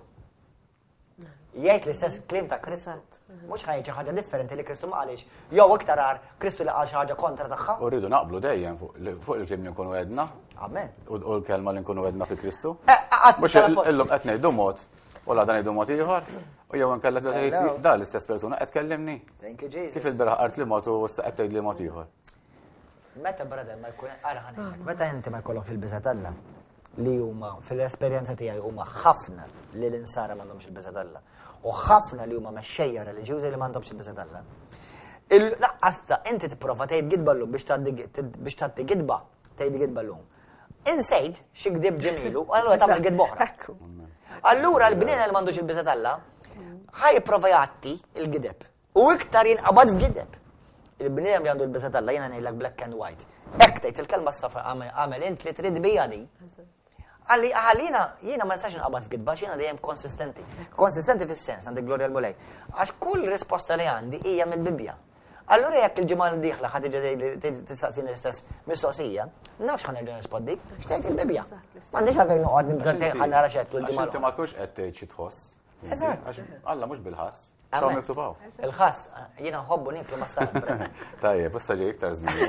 Jgħid l-istess kliem ta' Kristu. Mhux ħajġi ħaġa differenti li Kristu ma qalix. Jew iktar għar Kristu li qal xi ħaġa kontra tagħha. U rridu naqblu dejjem fuq il-kliem li nkunu għedna. Amen. U l-kelma li nkunu għedna fi Kristu. Mhux illum qed ngħidu mod, u la dan ngħidu mod ieħor. U jew nkella tgħid da l-istess persuna qed tkellimni. Thank you Jesus. Kif il-beraħ qart li mod u issa qed tgħid li mod ieħor. Meta brother ma jkun meta inti ma jkollok fil-biża' Alla li huma fil-esperjenza tiegħi huma ħafna li l-insara m'għandhomx il-biża' Alla. U ħafna li huma mexxejja reliġjużi li m'għandhomx il-biża' Alla. Laqqasta inti tipprova tgħid gidba llum biex tagħti gidba, tgħid gidba llum. Insejt xi gdib ġemilu, allura tagħmel gidba oħra. Allura l-bniena li m'għandux il-biża' Alla ħajprova jagħti il-gideb. U iktar jinqabad f'gideb. Il-bniedem li għandu l-biża' Alla jiena ngħidlek black and white. Hekk tgħid il-kelma s-safa għamel int li trid bija di. Għallina, jiena ma nistax nqabad f'gidba, jiena dejjem konsistenti. Konsistenti fis-sens għandi Gloria l-Mulej. Għax kull risposta li għandi hija mill-Bibja. Allura jekk il-ġimgħa l-dieħla ħadd tiġi tistaqsini l-istess mistoqsija, nafx ħanerġa' nispoddik, x'tgħid il-Bibja. M'għandix għalfejn noqgħod nibżgħet ħanara xettlu l-ġimgħa. Inti ma tkunx qed tgħid xi tħoss. Għax Alla mhux bil-ħass. Xaw miktubaw. Il-ħass, jiena nħobbu niklu mas-salat. Tajjeb, issa ġej iktar żmien.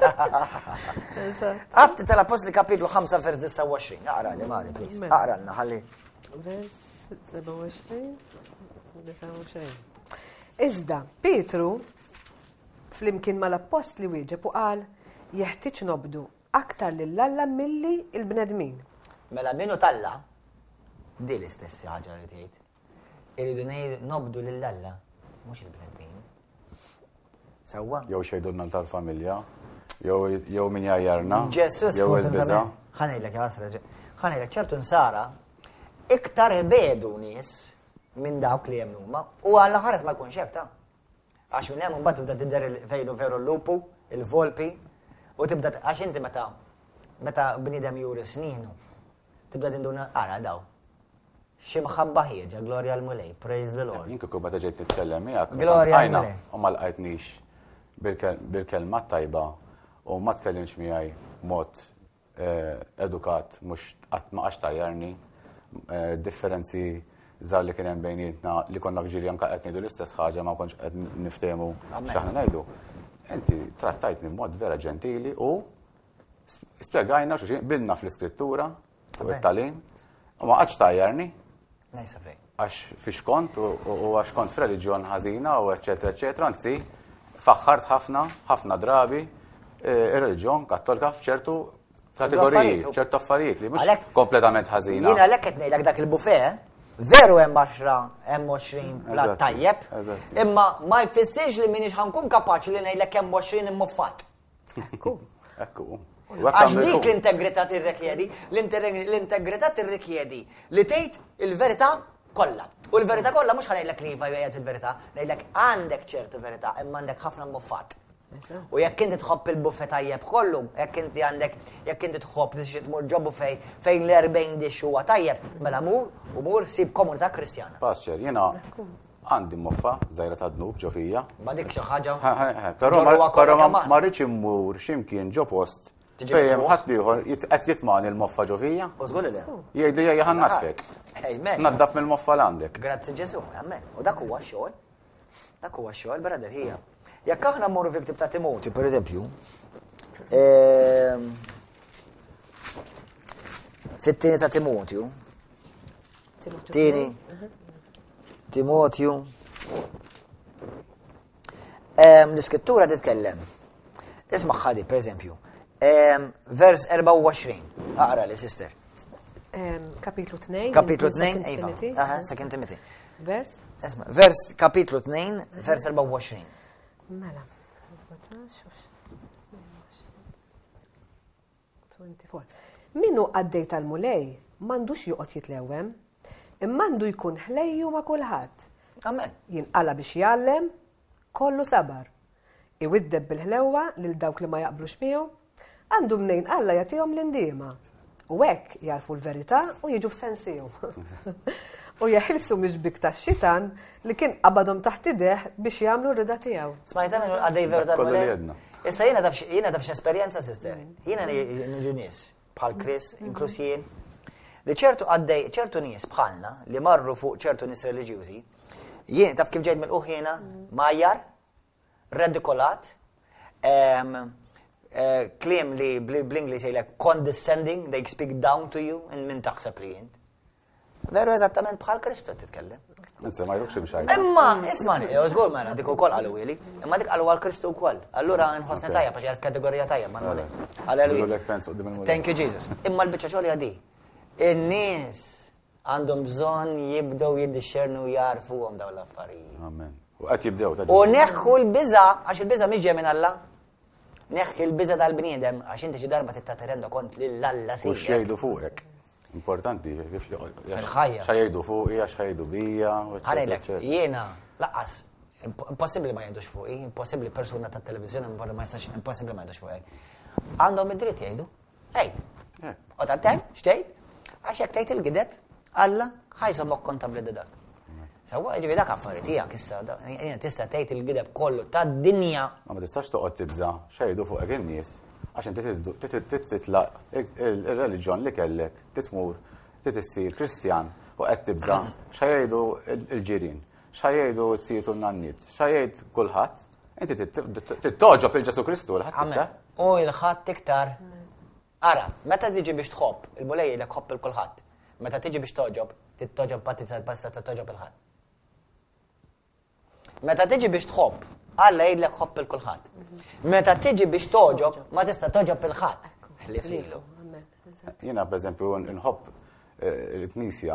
Atti tal-Apostli kapitlu 5 vers 29. Aqra li Mari, please. Aqra lna ħalli. Vers 27, 29. Iżda, Petru flimkien mal-Apostli wieġeb u qal jeħtieġ nobdu aktar lil-Alla milli l-bnedmin. Mela minnu talla, di l-istess ħaġa li tgħid. Irridu nobdu lill-Alla, mhux il-bnedmin. Sewwa. Jew xejdulna tal-familja, jew min jajjarna, jew il-biża'. Ħanejlek ċertu nsara iktar ibedu nies minn dawk li hemm huma u għall ħaret ma jkunx hekk ta'. Għax minn hemm imbagħad tibda tidher fejn veru l-lupu, il-volpi u tibda għax inti meta bniedem juri sninu tibda tinduna ara daw. Xi mħabba ħieġa, Gloria l-Mulej, praise the Lord. Jien kieku meta ġejt nitkellem miegħek. Gloria l-Mulej. U ma lqajtnix bil-kelma tajba u ma tkellimx miegħi mod edukat mhux qatt ma qax tajjarni differenzi żgħar li kien hemm bejnietna li konna ġieli anke qed ngħidu l-istess ħaġa ma kontx qed niftehmu x'aħna ngħidu. Inti trattajtni b'mod vera ġentili u spjegajna xi bilna fl-iskrittura u t-tagħlim u ma qattx tajjarni. Għax fi xkont u għax kont f'reliġjon ħażina u eċetera eċetera, anzi faħħart ħafna drabi ir-reliġjon Kattolika f'ċertu kategoriji, ċertu affarijiet li mhux kompletament ħażina. Jiena għalhekk qed ngħidlek dak il-buffet, veru hemm 10, hemm 20 plat tajjeb, imma ma jfissirx li minix ħankun kapaċi li ngħidlek hemm 20 immuffat. Ekku. Għax dik l-integrità tirrikjedi, l-integrità tirrikjedi li tgħid il-verità kollha. U l-verità kollha mhux ħanejlek li jgħid il-verità, ngħidlek għandek ċertu verità, imma għandek ħafna muffat. U jekk inti tħobb il-buffet tajjeb kollu, jekk inti tħobb tixtieq tmur ġo buffet fejn l-40 dix huwa tajjeb, mela mur sib komunità Kristjana. Pasċer, jiena għandi muffa żgħira ta' dnub ġo fija. Ma dik xi ħaġa. Però ma rridx immur x'imkien ġo post fejn ħadd ieħor qed jitmani l-moffa ġo fija. U żgur li. Jgħidu hija ħannatfek. Naddaf mill-moffa l-għandek. Grazzi Ġesu, amen. U dak huwa xogħol. Dak huwa xogħol, brother hija. Jekk aħna mmorru fil-ktib ta' Timotju, pereżempju, fit-tieni ta' Timotju, Timotju, l-iskrittura titkellem. Isma' ħadi, pereżempju, vers 24, aqra li sister. Kapitlu 2. Kapitlu 2, Eva. Second Timothy. Vers? Isma' vers kapitlu 2, vers 24. Mela, 24. Minnu għaddej tal-mulej, mandux juqot jitlewem, immandu jkun ħlejju ma' kulħadd. Amen. Jinqala biex jallem, kollu sabar. Iwiddeb bil-ħlewa lil dawk li ma jaqblux miegħu, għandu mnejn Alla jagħtihom l-indiema. U hekk jarfu l-verità u jiġu f'sensihom. U jeħilsu miġbik tax-xitan li kien qabadhom taħt ideħ biex jagħmlu r-rida tiegħu. Smajta minn għaddej veru tal-mulej. Issa jiena taf x'esperjenza sister. Jiena niġu nies bħal Chris, inkluż jien, li ċertu nies bħalna li marru fuq ċertu nies reliġjużi, jien taf kif ġejt mill-uħ jiena majjar, redikolat, kliem li bl-Inglis jgħidlek condescending, they speak down to you, minn taħseb li jint. Veru eżattament bħal Kristu titkellem. Inse ma jrukx biex Imma, ismani, żgur mela dik ukoll qalu ili, imma dik qalu għal Kristu wkoll. Allura nħossni tajjeb għax hija kategorija tajjeb ma nolek. Alleluja. Thank you Jesus. Imma l-biċċa xogħol di. In-nies għandhom bżonn jibdew jiddixxernu jarfuhom dawn l-affarijiet. Amen. U qed jibdew U neħħu l-biża għax il-biża mhix ġej minn Alla. Neħħi l-biża tal-bniedem għax inti xi darba tittarenda kont lil Alla U xejdu fuqek. Importanti, fil-ħajja. Xajdu fuq, xajdu bija. Għalek, jiena, laqqas, impossibli ma jgħidux fuq, impossibli persuna ta' televizjoni, impossibli ma jgħidux fuq. Għandhom id-dritt jgħidu, għajd. U ta' ten, xtejt, għax jek tgħid il-gideb, Alla ħajsom mok kontabli d-dak. Sawa, ġivi dak affarijiet tiegħek issa, jiena tista' tgħid il-gideb kollu tad-dinja. Ma tistax toqgħod tibża xejdu fuq in-nies. Għaxin titlaq il-reliġjon li kellek, titmur, titissir Kristjan u qed tibża, xajjgħidu il-ġirien, xajjgħidu t-sietu n-nannit, xajjgħid kulħadd, inti tittoġob il-Ġesu Kristu l-ħadd. U l-ħadd iktar. Ara, meta tiġi biex tħobb, il-mulej jgħidlek ħobb il-kulħadd. Meta tiġi biex toġob, tittoġob basta tittoġob il-ħadd. Meta tiġi biex tħobb, Alla jgħidlek ħobb il-kulħadd. Meta tiġi biex toġob, ma tista' toġob il-ħadd. Ħlif lilu. Jiena pereżempju nħobb il-Knisja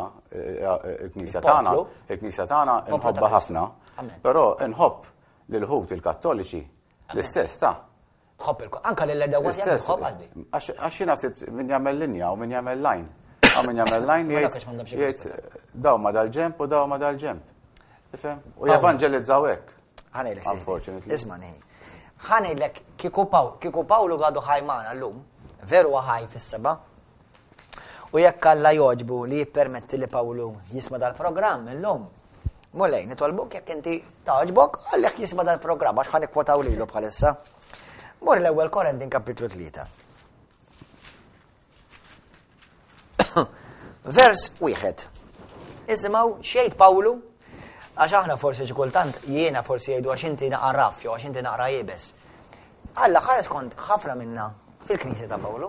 tagħna nħobba ħafna, però nħobb lil ħut il-Kattoliċi l-istess ta'. Tħobb il-kulħadd. Anke lil-ledewwa tħobb qalbi. Għax jiena sibt min jagħmel linja u min jagħmel line. Min jagħmel line jgħid daw ma dal-ġemp u daw ma dal-ġemp. Tifhem? U jevanġelizzaw hekk. Ħanejlek, ismani. Ħanejlek kieku Pawlu għadu ħajman għallum, veru ħaj fis-seba, u jekk Alla joġbu li jippermetti li Pawlu jisma' dal-programm illum. Mulej, nitolbuk jekk inti taġbok, għallek jisma' dal-programm għax ħanikwotaw lilu bħalissa. Mur l-ewwel Korintin kapitlu 3. Vers 1. Isimgħu xejn Pawlu. Għax aħna forsi ġikultant jiena forsi jgħidu għax inti naqra raffju, għax inti naqra jibes. Alla ħares kont ħafna minna fil-Knisja ta' Pawlu.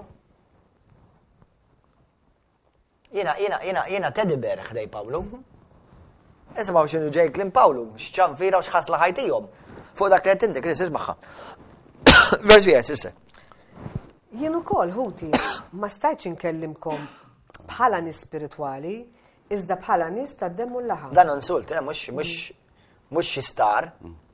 Jiena teddiber ħdej Pawlu. Ismaw xinu ġej klim Pawlu, x'ċanfira u x'ħasla ħajtihom. Fuq dak li qed inti Kris ismaħħa. Vers wieħed issa. Jien ukoll ħuti ma stajtx inkellimkom bħala nies spiritwali, iżda bħala nies tad-demm u l-laħam. Dan insult, mhux xi star.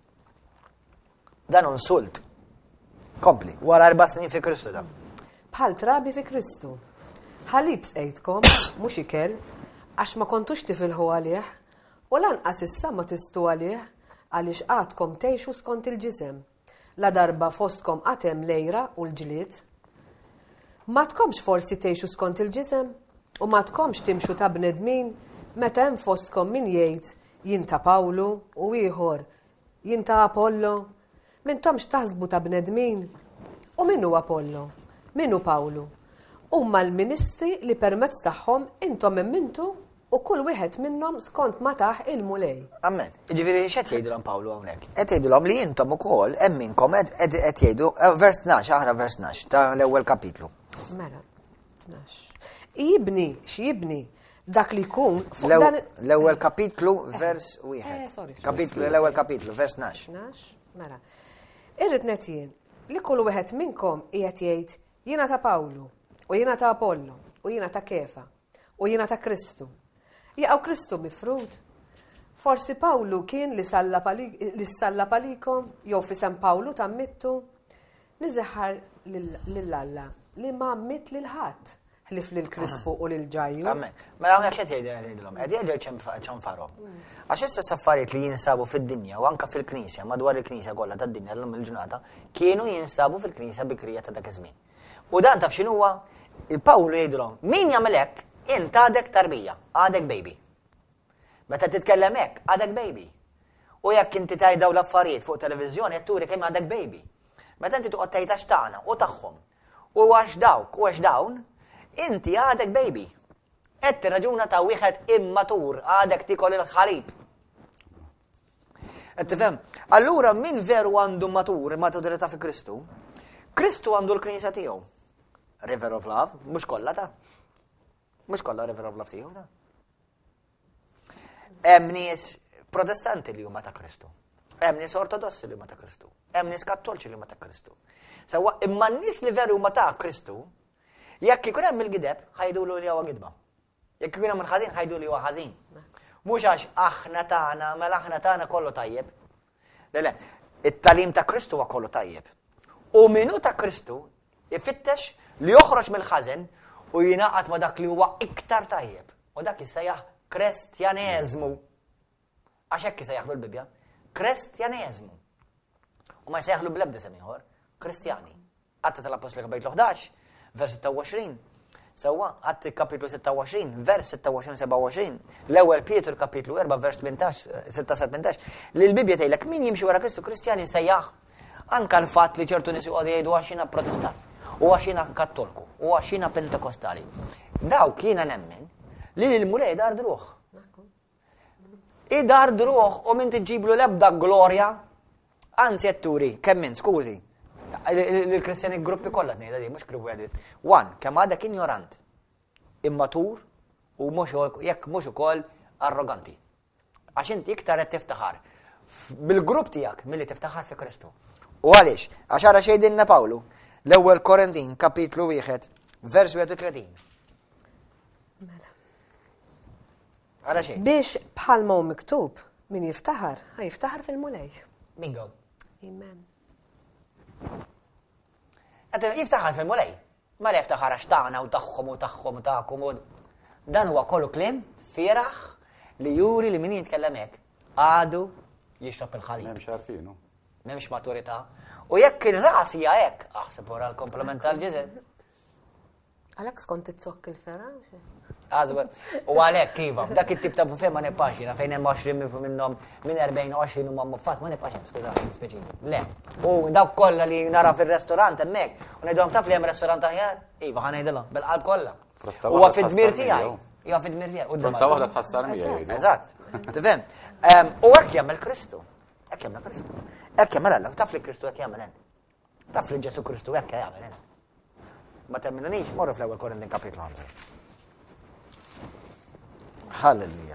Dan insult. Kompli, wara 4 snin fi Kristu da. Bħal trabi fi Kristu. Ħalib sqejtkom, mhux ikel, għax ma kontux tifilħu għalih, u lanqas issa ma tistu għalih għaliex għadkom tgħixu skont il-ġisem. La darba fostkom għatem lejra u l-ġlied. Ma tkomx forsi tgħixu skont il-ġisem u ma tkomx timxu ta' bnedmin meta hemm fostkom min jgħid jien ta' Pawlu u ieħor jien ta' Apollo. M'intomx taħsbu ta' bnedmin. U min hu Apollo? Min hu Pawlu? Huma l-ministri li permezz tagħhom intom immintu u kull wieħed minnhom skont ma taħ il-mulej. Amen. Jiġifieri x'qed jgħidulhom Pawlu hawnhekk? Qed jgħidulhom li intom ukoll hemm minnkom qed jgħidu vers 12 aħra vers 12 ta' l-ewwel kapitlu. Mela, 12. Jibni dak li jkun fuq dan l-ewwel kapitlu vers 1. Kapitlu l-ewwel kapitlu vers 12. 12, mela. Irrid netjien li kull wieħed minnkom qiegħed jgħid jiena ta' Pawlu u jiena ta' Apollo u jiena ta' Kefa u jiena ta' Kristu. Jaqgħu Kristu mifrud. Forsi Pawlu kien li salla palikom jew fisem Pawlu tammittu. Niżeħħar lill-Alla li ma ammit lil ħadd ħlif lil Krispu u lil Ġajju. Amen. Mela hawnhekk x'qed jgħidilhom? Qed jerġa' ċanfarhom. Għax issa saffariet li jinsabu fid-dinja u anke fil-Knisja madwar il-Knisja kollha tad-dinja llum il-ġurnata kienu jinsabu fil-Knisja bikrija ta' dak iż-żmien. U dan taf x'inhu huwa? Pawlu jgħidilhom min jagħmel hekk int għadek tarbija, għadek baby. Meta titkellem hekk għadek baby. U jekk inti tgħid dawn l-affarijiet fuq televiżjoni qed turi kemm għadek baby. Meta inti toqgħod tgħid għax tagħna u tagħhom u għax dawk u għax dawn, inti għadek baby. Qed tirraġuna ta' wieħed immatur għadek tikol il-ħalib. Qed tifhem? Allura min veru għandu maturità fi Kristu? Kristu għandu l-Knisja tiegħu. River of Love, mhux kollha ta'. Mhux kollha River of Love tiegħu ta'. Hemm nies Protestanti li huma ta' Kristu. Hemm nies Ortodossi li huma ta' Kristu. Hemm nies Kattoliċi li huma ta' Kristu. Sewwa imma n-nies li veru huma ta' Kristu, jekk ikun hemm il-gideb ħajdulu li huwa gidba. Jekk ikun hemm il-ħażin ħajdu li huwa ħażin. Mhux għax aħna tagħna, mela aħna tagħna kollu tajjeb. Le, it-talim ta' Kristu huwa kollu tajjeb. U minu ta' Kristu ifittex li joħroġ mill-ħażen u jingħaqad ma' dak li huwa iktar tajjeb. U dak jissejjaħ Kristjaneżmu. Għax hekk jisejjaħlu l-Bibja, Kristjaneżmu. U ma jsejjaħlu bl-ebda sem ieħor, Kristjani. Għatta tal-Apostoli kapitlu 11, vers 26. Sewwa għatti kapitlu 26, vers 26-27. L-ewwel Pietru kapitlu 4, vers 6-18. Li l-Bibja tgħidlek min jimxi wara Kristu Kristjani nsejjaħ. Anka l-fatt li ċertu nies jqogħdu jgħidu għaxina Protestant, u għaxina Kattolku, u għaxina Pentekostali. Dawk jiena nemmen li l-mulej dar druħ. Dar druħ u min tiġiblu l-ebda glorja, anzi jetturi, kemmin, skużi, l-Kristjani gruppi kollha tnejda di, mhux gruppi għedit. One, kemm għadek ignorant, immatur u jekk mhux ukoll arroganti. Għax inti iktar qed tiftaħar bil-grupp tiegħek milli tiftaħar fi Kristu. U għaliex, għax ara xejdilna Pawlu, l-ewwel Korintin kapitlu 1, vers 31. Għara xejn. Biex bħalma hu miktub min jiftaħar, ħajiftaħar fil-mulej. Bingo. Amen. Għad jiftaħar fil-mulej. Ma li jiftaħar għax tagħna u tagħhom u tagħhom u tagħkom. Dan huwa kollu kliem fieraħ li juri li min jitkellem hekk għadu jixrob il-ħalib. M'hemmx għarfinu. M'hemmx maturità. U jekk il-ras hija hekk, aħseb wara l-komplement tal-ġiżel. Għalhekk skont itzokk il-ferra? U għalhekk kiva, dak it-tip ta' buffet ma nepaxina fejn hemm 20 minnhom minn 40-20 huma muffat ma nepaxin, skużani, speċini. Le. U dawk kollha li nara fir-restorant hemmhekk u ngħidhom taf li hemm restorant aħjar? Iva ħanejdilhom bil-qalb kollha. Huwa fid-dmir tiegħi. Iva fid-dmir tiegħi. Frotta waħda tħassar mija jgħidu. Eżatt. Tifhem? U hekk jagħmel Kristu. Hekk jagħmel Kristu. Hekk jagħmel Alla, taf li Kristu hekk jagħmel. Taf li Ġesu Kristu hekk jagħmel. Ma temminunix, morru fl-ewwel Korintin kapitlu 5. Halleluja.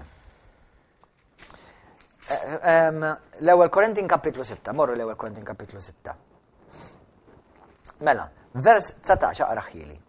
L-ewwel Korintin kapitlu 6, morru l-ewwel Korintin kapitlu 6. Mela, Vers 19 aqraħili.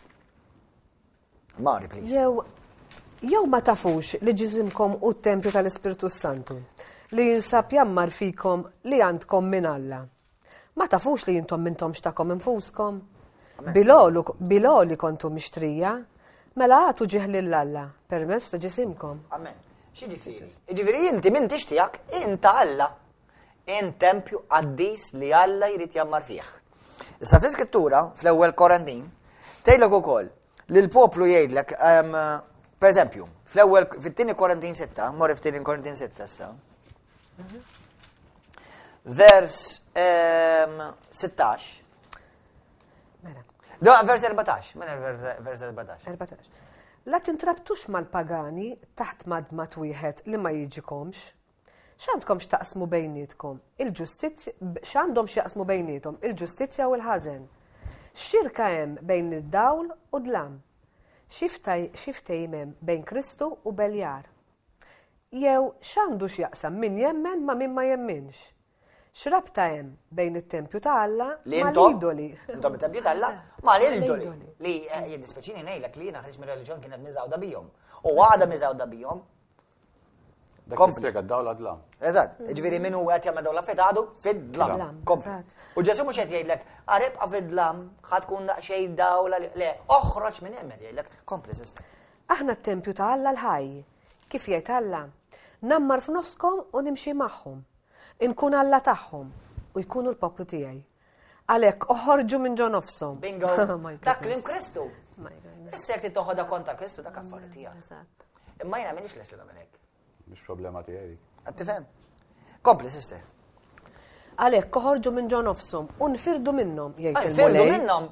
Mari, please. Jew ma tafux li ġisimkom u t-tempju tal-Ispiritu Santu li jinsab jammar fikom li għandkom minn Alla. Ma tafux li jintom mintom xtakom infuskom? Biloli kontu mixtrija, mela għatu ġiħli l-Alla permess ta' ġisimkom. Amen. X'ġifieri? Ġifieri inti min tixtijak, inta Alla. In tempju qaddis li Alla jrid jammar fih. Issa fl-Iskrittura, fl-ewwel Korintin, tgħidlek ukoll li l-poplu jgħidlek, per eżempju, fl-ewwel fit-tieni Korintin 6, morri fit-tieni Korintin 6 issa. Vers 16. Vers 14. Vers 14. La tintrabtux mal-pagani taħt madmat wieħed li ma jiġikomx. X'għandkom x'taqsmu bejnietkom? X'għandhom x'jaqsmu bejnietom? Il-ġustizzja u l-ħażen. X'xirka hemm bejn id-dawl u dlam? Xiftejm hemm bejn Kristu u Beljar? Jew x'għandu x'jaqsam min jemmen ma min ma jemminx? X'rabta hemm bejn it-tempju ta' Alla ma l-idoli? Intom it-tempju ta' Alla ma l-idoli. Li jiddispeċini ngħidlek li jiena ħriġ mir-reliġjon kienet miżawda bihom. U għada miżawda bihom. Dak jispjega d-dawla dlam. Eżatt, ġifieri min hu qed jagħmel dawla fetadu fid-dlam. U Ġesu mhux qed jgħidlek għaribqa' fid-dlam ħadd tkun daqsxejn dawla le, oħroġ minn hemm qed jgħidlek kompli sister. Aħna t-tempju ta' Alla l-ħaj. Kif jgħid Alla? Nammar f'nofskom u nimxi magħhom. Inkun Alla tagħhom u jkunu l-poplu tiegħi. Għalhekk oħorġu minn ġo nofshom. Bingo. Dak klim Kristu. Issa jekk titoħodha kontra Kristu dak affarijiet tiegħek. Imma jiena m'iniex lest li nagħmel hekk. Mhux problema tiegħi. Qed tifhem? Kompli sister. Għalhekk oħorġu minn ġo nofshom u nfirdu minnhom jgħid il-mulej. Nfirdu minnhom.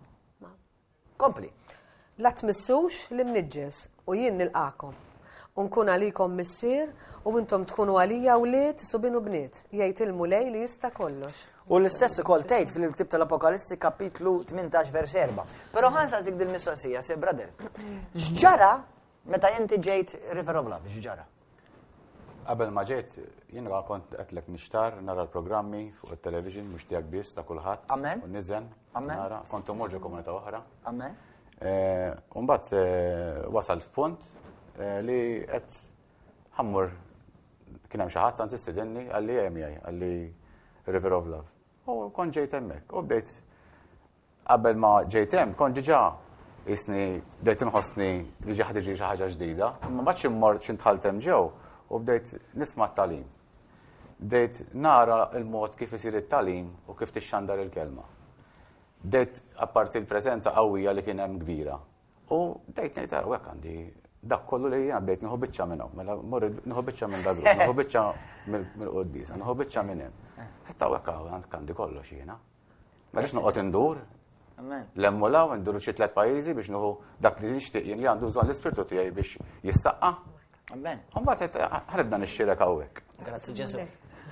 Kompli. La tmissux l-imniġġes u jien nilqakom. Unkun għalikom missier u intom tkunu għalija wlied subinu bniet. Jgħid il-mulej li jista' kollox. U l-istess ukoll tgħid fil-Ktieb tal-Apokalissi kapitlu 18 vers 4. Però ħansa dik dil-mistoqsija, se brother. X'ġara meta inti ġejt River of Love, x'ġara? Qabel ma ġejt, jien kont qedlek nixtar nara l-programmi fuq it-television mhux tiegħek biss ta' kulħadd. Amen. U niżen. Nara, kont imur komunità oħra. Amen. U mbagħad wasal f'punt li qed ħammur kien hemm xi ħadd tant istidinni għalli hemm għalli River of Love. U kont ġejt hemmhekk. U bdejt qabel ma ġejt hemm kont diġà isni bdejt inħossni li ġi ħad iġi xi ħaġa ġdida, imma mbagħad immort x'intħalt hemm ġew u bdejt nisma' t-tagħlim. Bdejt nara l-mod kif isir it-tagħlim u kif tixxandar il-kelma. Bdejt apparti l-preżenza qawwija li kien hemm kbira. U bdejt ngħid ara hekk għandi dak kollu li jiena bdejt nieħu biċċa minnhom, mela mmur nieħu biċċa minn dak grupp, nieħu biċċa mill-quddies, nieħu biċċa minn hemm. Ħetta hekk għandi kollox jiena. Ma rridx noqgħod indur. L-emmulaw nduru xi 3 pajjiżi biex nieħu dak li nixtieq jien li għandu bżonn l-ispirtu tiegħi biex jissaqqa. Amen. Mbagħad ħaribna nixxirek hawnhekk. Grazzi Ġesu.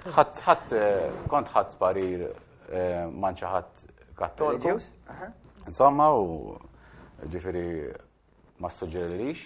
Kont ħadd parir man xi ħadd Kattoliku. Insomma, u ġifieri ma suġġerilix.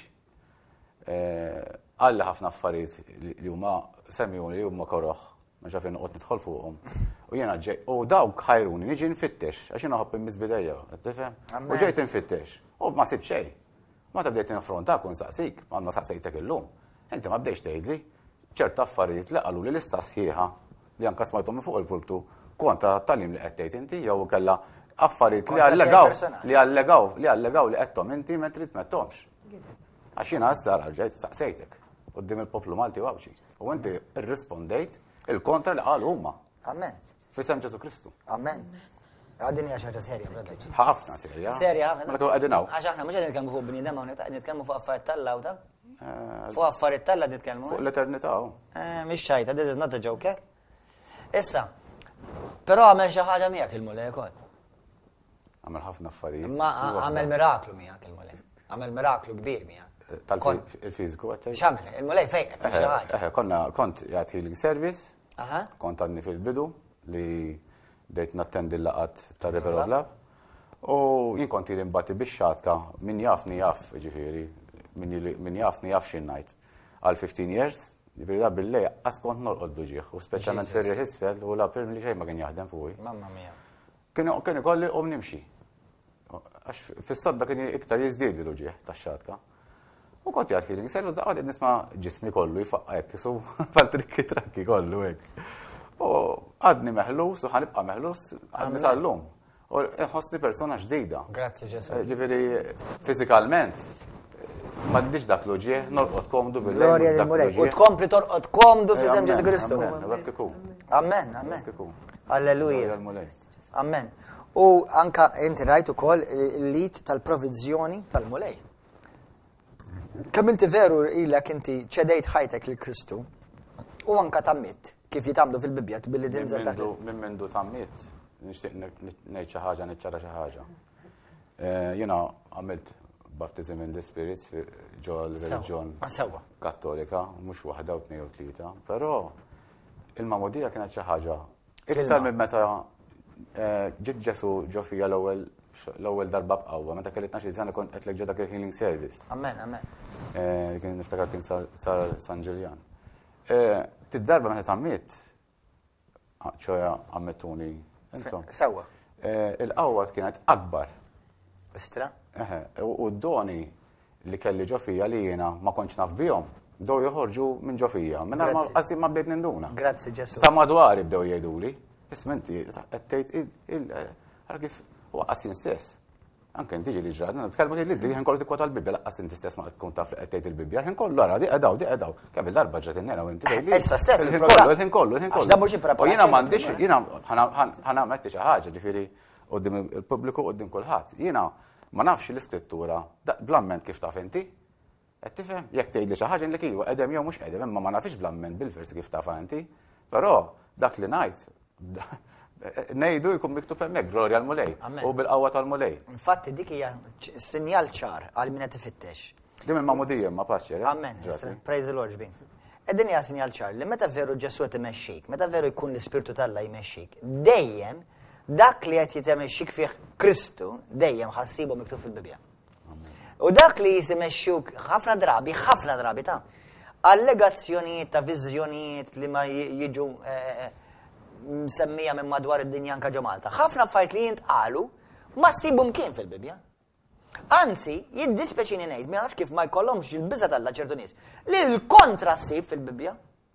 Għalli ħafna affarijiet li huma semmiw li huma koroħ, ma xafin noqgħod nidħol fuqhom. U jiena ġej, u dawk ħajruni niġi nfittex għax jiena ħobb immiżbidejja, tifhem? U ġejt infittex. U ma sib xejn. Meta bdejt ninfrontak u nsaqsik, ma saqsejtek illum. Inti ma bdejx tgħidli ċert affarijiet li qalu li l-ista sħiħa li anke smajthom fuq il-pultu kontra tat-tagħlim li qed tgħid inti jew kellha affarijiet li allegaw li qedhom inti ma trid mettomx. Għax jiena issa ġejt saqsejtek quddiem il-poplu Malti wawxi. U inti rrispondejt il-kontra li qalu huma. Amen. Fisem Ġesu Kristu. Amen. Għaddini għax ħaġa serja, brother. ħafna serja. Serja ħafna. Ma qegħdinaw. Għax aħna mhux qed nitkellmu fuq bniedem hawnhekk, qed nitkellmu fuq affarijiet Alla u ta'. Fuq affarijiet Alla nitkellmu. Fuq l-eternità. Mhix xajta, this is not a joke, eh? Issa. Però għamel xi ħaġa miegħek il-mulej ukoll. Għamel ħafna affarijiet. Ma għamel miraklu miegħek il-mulej. Għamel miraklu kbir miegħek. Tal-fiżiku qed x'għamel? Il-mulej fejqek xi ħaġa. Kont jagħti healing service. Kont għadni fil-bidu li dejt nattendi l-laqat ta' River of Love. U jien kont jimbati biex xatka min jafni jaf, ġifieri, min jafni jaf xinnajt. Għal 15 years, ġifieri da bil-lej kont norqod ġieħ, u speċjalment fir-isfel u la prim li xejn ma kien jaħdem fuqi. Mamma mia. Kien ikolli qom nimxi. Għax fis-sodda kien iktar jiżdied l-uġieħ tax-xatka. U kont jgħid feeling, serru daqgħod nisma' ġismi kollu jfaqqa hekk isu fal-trikki trakki kollu hekk. U għadni meħlus u ħanibqa' meħlus għadni sal-lum. U ħossni persona ġdida. Grazzi Ġesu. Ġifieri fiżikalment m'għandix dak l-uġieħ, norqod komdu bil-lejl. Glorja lill-Mulej. U tkompli torqod komdu fi żem Ġesu Kristu. Amen, amen. Alleluja. Amen. U anka inti rajt ukoll il-lit tal-provviżjoni tal-Mulej. Kemm inti veru ilek inti ċedejt ħajtek lil Kristu u anka tammit kif jitamlu fil-Bibja billi tinżel taħt. Minn mindu tammit, nixtieq ngħid xi ħaġa, niċċara xi ħaġa. Jiena għamilt baptism in the Spirit ġo l-reliġjon Kattolika, mhux waħda u tnejn u tlieta, però il-mamudija kienet xi ħaġa iktar minn meta ġiet Ġesu ġo fija l-ewwel darba b'qawwa, meta kelli 12 sena kont qed dak il-healing service. Amen, amen. Kien niftakar kien sar San Ġiljan. Tid-darba meta tammiet, ċoja ammettuni intom. Sewwa. Il-qawwa kienet akbar. Istra? U d-doni li kelli ġo fija li jiena ma kontx naf bihom, bdew joħorġu minn ġo fija. Minna qasib ma bdejt ninduna. Grazzi Ġesu. Ta' madwar bdew jgħiduli. Ismenti, għattejt kif waqqas jien stess. Anke tiġi li ġradna, tkellmu li ħin kollu tikkota l-Bibja, laqqas inti stess ma tkun taf li qed il-Bibja, ħin kollu ara di qedaw. Kemm il-darba ġrat innena u inti tgħidli. Issa stess il-ħin kollu. Da mhux U jiena m'għandix, jiena ħanammetti xi ħaġa, ġifieri qudiem il-pubbliku qudiem kulħadd. Jiena ma nafx l-iskrittura blamment kif taf inti. Qed tifhem, jekk tgħidli xi ħaġa inlek iwa qedem jew mhux qedem, imma ma nafx blamment bil-versi kif taf inti. Però dak li ngħid nejdu jkun miktub hemmhekk glorja l-Mulej u bil-qawwa tal-Mulej. Infatti dik hija sinjal ċar għal min qed ifittex. Dim il-mamudija ma paċċer. Amen. Praise the Lord ġbin. Din hija sinjal ċar li meta veru Ġesu qed imexxik, meta veru jkun l-Ispirtu tal-Alla jmexxik, dejjem dak li qed jitemexxik fih Kristu dejjem ħassibu miktub fil-Bibja. U dak li jisimexxuk ħafna drabi ta' allegazzjonijiet ta' viżjonijiet li ma jiġu msemmija minn madwar id-dinja anka ġo Malta. Ħafna affarijiet li jintqalu ma ssibhom kien fil-Bibja. Anzi, jiddispeċini ngħid, ma nafx kif ma jkollhomx il-biża' tal-Alla ċertu nies. Li l-kontra ssib fil-Bibja.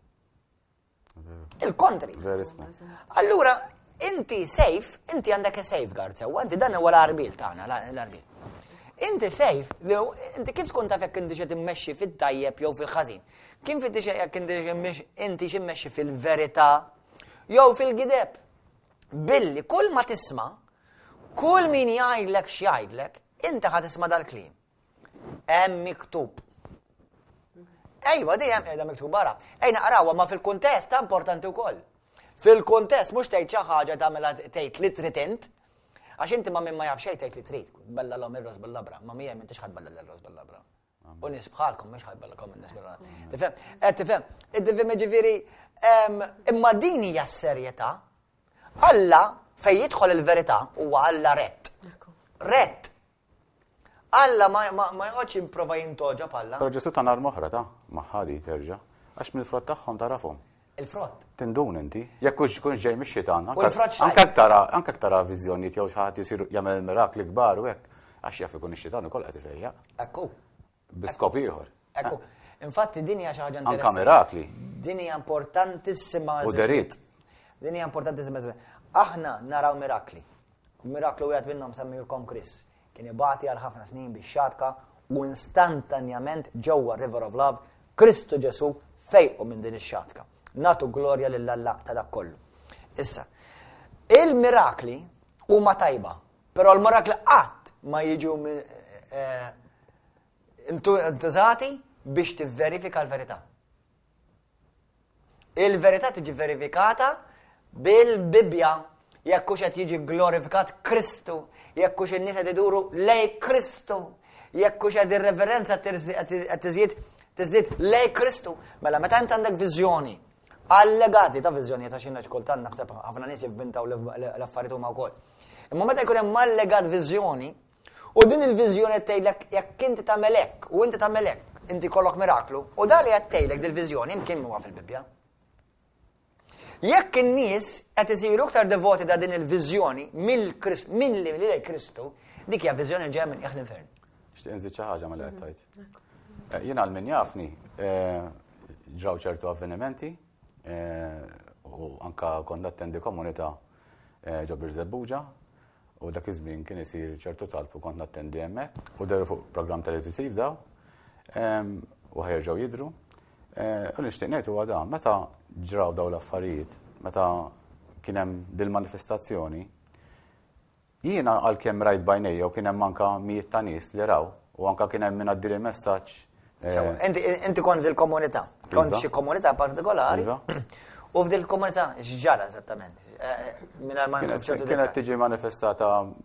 Il-kontri. Allura, inti safe, inti għandek safeguard sewwa, inti dan huwa l-arbil tagħna, l-arbil. Inti safe, inti kif tkun taf jekk inti xi timmexxi fit-tajjeb jew fil-ħażin? Kif inti jekk inti xi mmexxi fil-verità jew fil-gideb. Billi kull ma tisma', kull min jgħidlek x'jgħidlek, inti ħad tisma' dal-kliem. Hemm miktub. Ejwa dejjem qiegħda miktub bara. Ejna qarawha ma fil-kuntest ta' importanti wkoll. Fil-kuntest mhux tgħid xi ħaġa tagħmilha tgħid li trid int, għax inti ma min ma jaf xejn tgħid li trid. Bella l-hom ir-ros bil-labra, ma mija m'intix ħadd bella l-ros bil-labra. U nies bħalkom mhux ħadd bellakom in-nies bil-labra. Tifhem? Tifhem ġifieri imma din hija s-serjetà. Alla fejn jidħol il-verità huwa Alla rett. Rett. Alla ma jqgħodx improva jintoġa bħalla. Però Ġesu ta' nar moħra ta' maħħadi terġa' għax mill-frott tagħhom tarafhom. Il-frott. Tindun inti, jekk kun ġej mix-xitan. Anke tara viżjonijiet jew xi ħadd isir jagħmel mirakli kbar u hekk għax jaf ikun ix-xitan ukoll qed ifejjaq. Ekku. Biskop ieħor. Ekku. Infatti din hija xi ħaġa interessanti. Anke mirakli. Din hija importantissima. U derit. Din hija importantissima. Aħna naraw mirakli. Miraklu wieħed minnhom semmijulkom Chris. Kien ibati għal ħafna snin bix-xatka u instantanjament ġewwa River of Love Kristu Ġesu fejqu minn din ix-xatka. Natu glorja lill-Alla ta' dak kollu. Issa, il-mirakli huma tajba, però l-mirakli qatt ma jiġu intużati biex tivverifika l-verità. Il-verità tiġi verifikata bil-Bibja, jekk hux qed jiġi glorifikat Kristu, jekk hux in-nies qed iduru lej Kristu, jekk hux qed ir-reverenza qed tiżdied lej Kristu. Mela meta int għandek viżjoni, allegati ta' viżjoni ta' xi kultant naħseb ħafna nies jivvintaw l-affarijiet huma wkoll. Imma meta jkun hemm allegat viżjoni u din il-viżjoni tgħidlek jekk inti tagħmel hekk u inti tagħmel hekk, inti kollok miraklu, u dan li qed tgħidlek dil-viżjoni imkien huwa fil-Bibja. Jekk in-nies qed isiru iktar devoti da' din il-viżjoni minn li lej Kristu, Dik hija viżjoni ġejja minn qiegħ l-infern. Xtieq inżid xi ħaġa mal tajt. Jiena għal min jafni ġraw ċertu avvenimenti u anka kont attendi komunità ġo Birzebbuġa u dak iż-żmien kien isir ċertu talb u kont nattendi hemmhekk u deru fuq programm televisiv daw u ħjerġgħu jidhru. U nixtieq ngħid huwa dan, meta ġraw daw l-affarijiet, meta kien hemm dil-manifestazzjoni, jiena għalkemm rajt bajnejja u kien hemm anke mijiet ta' nies li raw u anke kien hemm min għaddili messaġġ. Inti kont fil-komunità, kont f'xi komunità partikolari u f'dil komunità x'ġara eżattament? Kienet tiġi manifestata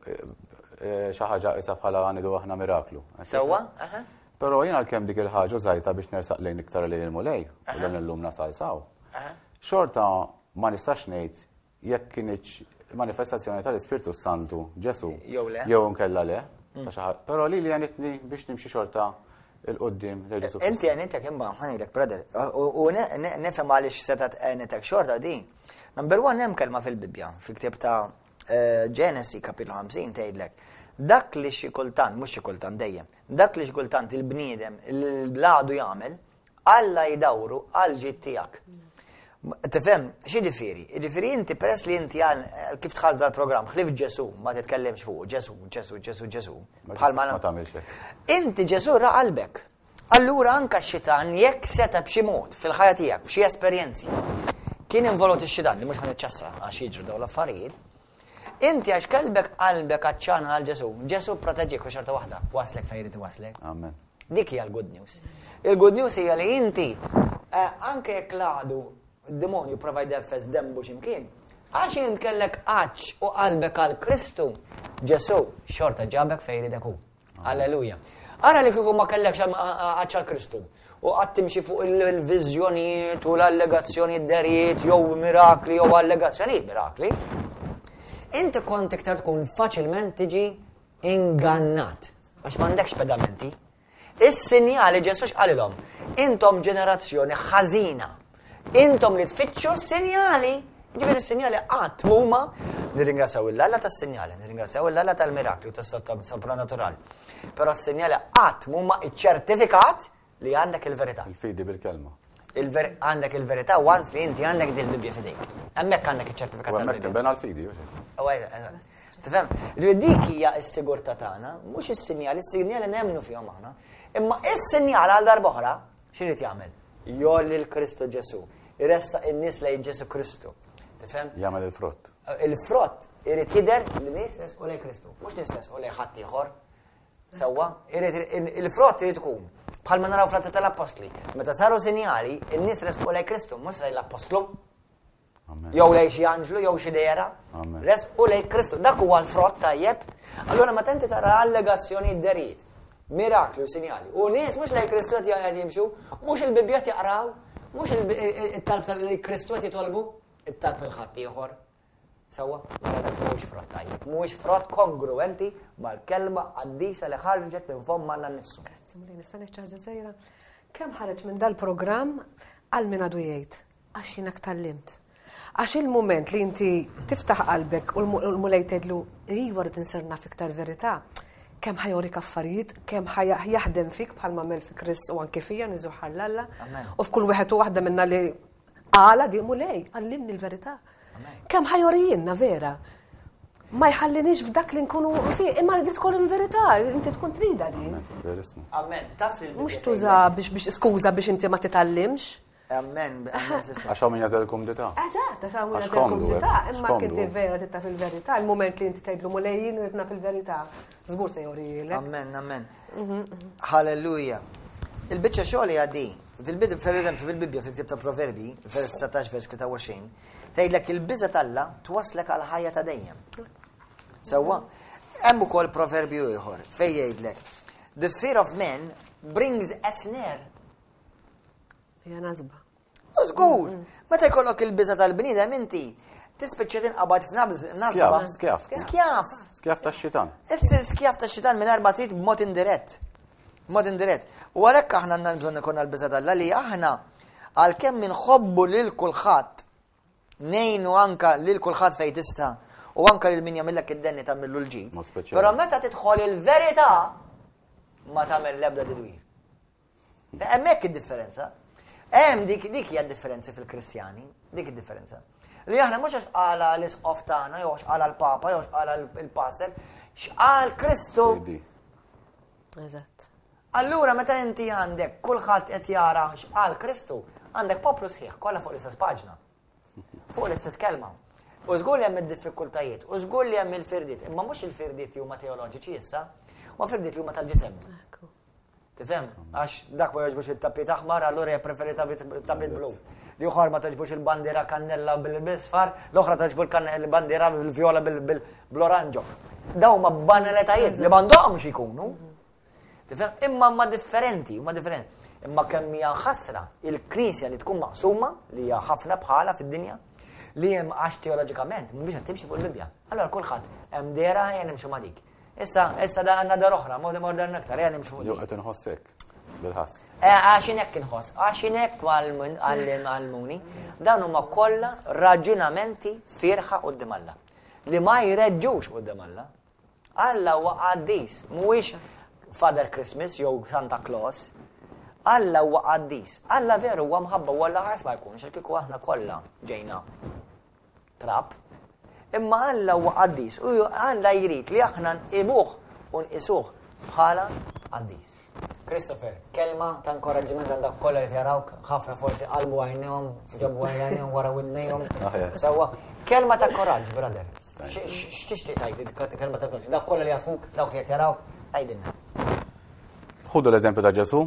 xi ħaġa qisha bħala għanidu aħna miraklu. Sewwa? Però jiena għalkemm dik il-ħaġa żgħira biex nersaq lejn iktar lejn il-mulej u lejn illum nasal saw. Xorta ma nistax ngħid jekk kienx manifestazzjoni tal-Ispirtu Santu Ġesu jew nkella le, però li għanitni biex nimxi xorta il-qoddim lejn Ġesu. Inti għanitek imma ħanilek, brother, u nefhem għaliex setat għanitek xorta di. Number one hemm kelma fil-Bibja, fil-ktieb ta' Ġenesi kapitlu 50 tgħidlek. Dak li xi kultant, mhux xi kultant dejjem, dak li xi kultant il-bniedem l-bladu jagħmel, Alla jdawru għal ġid tiegħek. Tifhem, x'jiġifieri? Jiġifieri inti peress li inti kif tħall dal-programm ħlif Ġesu, ma titkellimx fuq Ġesu. Bħalma ma tagħmilx hekk. Inti Ġesu ra qalbek. Allura anke x-xitan jekk seta b'xi mod fil-ħajja tiegħek, f'xi esperjenzi. Kien involut ix-xitan li mhux ħaniċċassa għax jiġru dawn l-affarijiet. Inti għax qalbek għaċċana għal Ġesu. Ġesu proteġġik u xorta waħda, waslek fejn irid waslek. Amen. Dik hija l-good news. Il-good news hija li inti anke jekk laqdu d-demonju prova jdeffes dembu x'imkien, għax int kellek qaċċ u qalbek għal Kristu, Ġesu xorta ġabek fejn iridek hu. Alleluja. Ara li kieku ma kellekx qaċċ għal Kristu u qatt timxi fuq il-viżjonijiet u l-allegazzjonijiet derijiet jew mirakli jew allegazzjonijiet mirakli, inti kont iktar tkun faċilment tiġi ingannat għax m'għandekx pedamenti. Is-sinjali Ġesu x'qalilhom, intom ġenerazzjoni ħażina. Intom li tfittxu sinjali, ġifieri s-sinjali qatt huma nirringrazzjaw il-Alla tas-sinjali, nirringrazzjaw il-Alla tal-mirakli u tas-sopranatural. Però s-sinjali qatt huma iċ-ċertifikat li għandek il-verità. Il-fidi bil-kelma. Għandek il-verità once li inti għandek dil-Bibja fidejk. Hemmhekk għandek iċ-ċertifikat tal-Bibja. Hemmhekk tinben għal-fidi. Tifhem? Dik hija s-sigurtà tagħna, mhux is-sinjali nemmnu fihom aħna. Imma is-sinjal għal darba oħra x'irid jagħmel? Jolli l-Kristu Ġesu. Iressaq in-nies lejn Ġesu Kristu. Tifhem? Jagħmel il-frott. Il-frott irid jidher li nies resqu lejn Kristu, mhux nies resqu lejn ħadd ieħor. Sewwa? Il-frott irid ikun bħalma naraw fl-Atti tal-Apostli. Meta saru sinjali, in-nies resqu lejn Kristu, mhux lejn l-Apostlu. Jew lejn xi anġlu jew xi dejra. Resqu lejn Kristu. Dak huwa l-frott tajjeb. Allura meta inti tara allegazzjoni d-derijiet, mirakli u sinjali. U nies mhux lejn Kristu qed jimxu, mhux il-Bibja jaqraw, mhux it-talb li Kristu qed jitolbu, it-talb il-ħadd ieħor. Sewwa, dak mhuwiex frott tajjeb. Mhuwiex frott kongruenti mal-kelma qaddisa li ħarġet minn fom Alla nnifsu. Grazzi, nista' ngħid xi ħaġa żgħira. Kemm ħareġ minn dal-programm għal min għadu jgħid għax jiena tallimt. Għax il-mument li inti tiftaħ qalbek u l-mulej tgħidlu iva rid inserna fiktar verità. Kemm ħajorik affarijiet, kemm jaħdem fik bħalma mel fi Krist u anke fija niżu ħallalla. U f'kull wieħed u waħda minna li qala di mulej, għallimni l-verità. Kemm ħajorijinna vera. Ma jħallinix f'dak li nkunu fi, imma rrid tkun il-verità, inti tkun trida li. Amen. Taf li mhux tuża biex skuża biex inti ma titallimx. Amen. Għax hawn min jażelkom dità. Eżatt, għax hawn min jażelkom dità, imma kinti vera tita fil-verità, il-mument li inti tgħidlu mulejjin ridna fil-verità. Żgur se jorilek. Amen, amen. Halleluja. Il-biċċa xogħol hija di. Fil-Bibja fil-Ktieb ta' Proverbi, vers 19 vers 23, tgħidlek il-biża' Alla twaslek għal ħajja ta' dejjem. Sewwa, hemm ukoll proverbju ieħor fejn jgħidlek the fear of men brings a snare. Hija nażba. Żgur, meta jkollok il-biża' tal-bniedem inti tispiċċa tinqabad f'nażba. Skjaf. Skjaf tax-xitan. Issir skjaf tax-xitan mingħajr ma trid b'mod indirett. Mod indirett. U għalhekk aħna għandna bżonn ikun l-biża' Alla li aħna għalkemm inħobbu lil kulħadd ngħinu anke lil kulħadd fejn tista' u anka lil min jagħmilek id-denni tagħmillu l-ġid. Però meta tidħol il-verità ma tagħmel l-ebda didwir. Hemmhekk id-differenza. Hemm dik hija d-differenza fil-Kristjani, dik id-differenza. Li aħna mhux għax qala l-isqof tagħna, jew għax qala l-Papa, jew għax qala l-Pastor, x'qal Kristu. Eżatt. Allura meta inti għandek kulħadd qed jara x'qal Kristu, għandek poplu sħiħ kollha fuq l-istess paġna. Fuq l-istess kelma. U żgur li hemm id-diffikultajiet, u żgur li hemm il-firdiet, imma mhux il-firdiet li huma teoloġiċi issa, ma firdiet li huma tal-ġisem. Tifhem? Għax dak ma jogħġbux it-tappiet aħmar, allura hija preferi tappiet blu. Li uħar ma toġbux il-bandiera kannella bil-sfar, l-oħra toġbu il-bandiera bil-vjola bil-oranġo. Daw ma banaletajiet li m'għandhomx ikunu. Tifhem? Imma ma differenti, Imma kemm hija ħasra il-Knisja li tkun maqsuma, li hija ħafna bħala fid-dinja, li hemm għax teoloġikament mhux qed timxi fuq il-Bibja. Allura kulħadd hemm dera jien nimxu ma' dik. Issa da għandna dar oħra, modern aktar, jien nimxu fuq dik. Qed inħossek bil-ħass. Għax hekk inħoss, għax hekk għall-muni, dan huma kollha raġunamenti firħa quddiem Alla li ma jreġġux quddiem Alla. Alla huwa qaddis, mhuwiex Father Christmas jew Santa Claus. Alla huwa qaddis. Alla veru huwa mħabba walla ħars ma jkunx għax kieku aħna kollha ġejna trab. Imma Alla huwa qaddis u Alla jrid li aħna nqibuh u nqisuh bħala qaddis. Christopher, kelma ta' inkoraġġiment għal dak kollha li jarawk, ħafna forsi qalbu għajnejhom, ġabbu għajnejhom wara widnejhom. Sewwa, kelma ta' koraġġ, brother. X'tixtieq tgħid kelma ta' koraġġ? Dak kollha li jafuk, dawk li qed jarawk, għajdilna. Ħudu l-eżempju ta' Ġesu.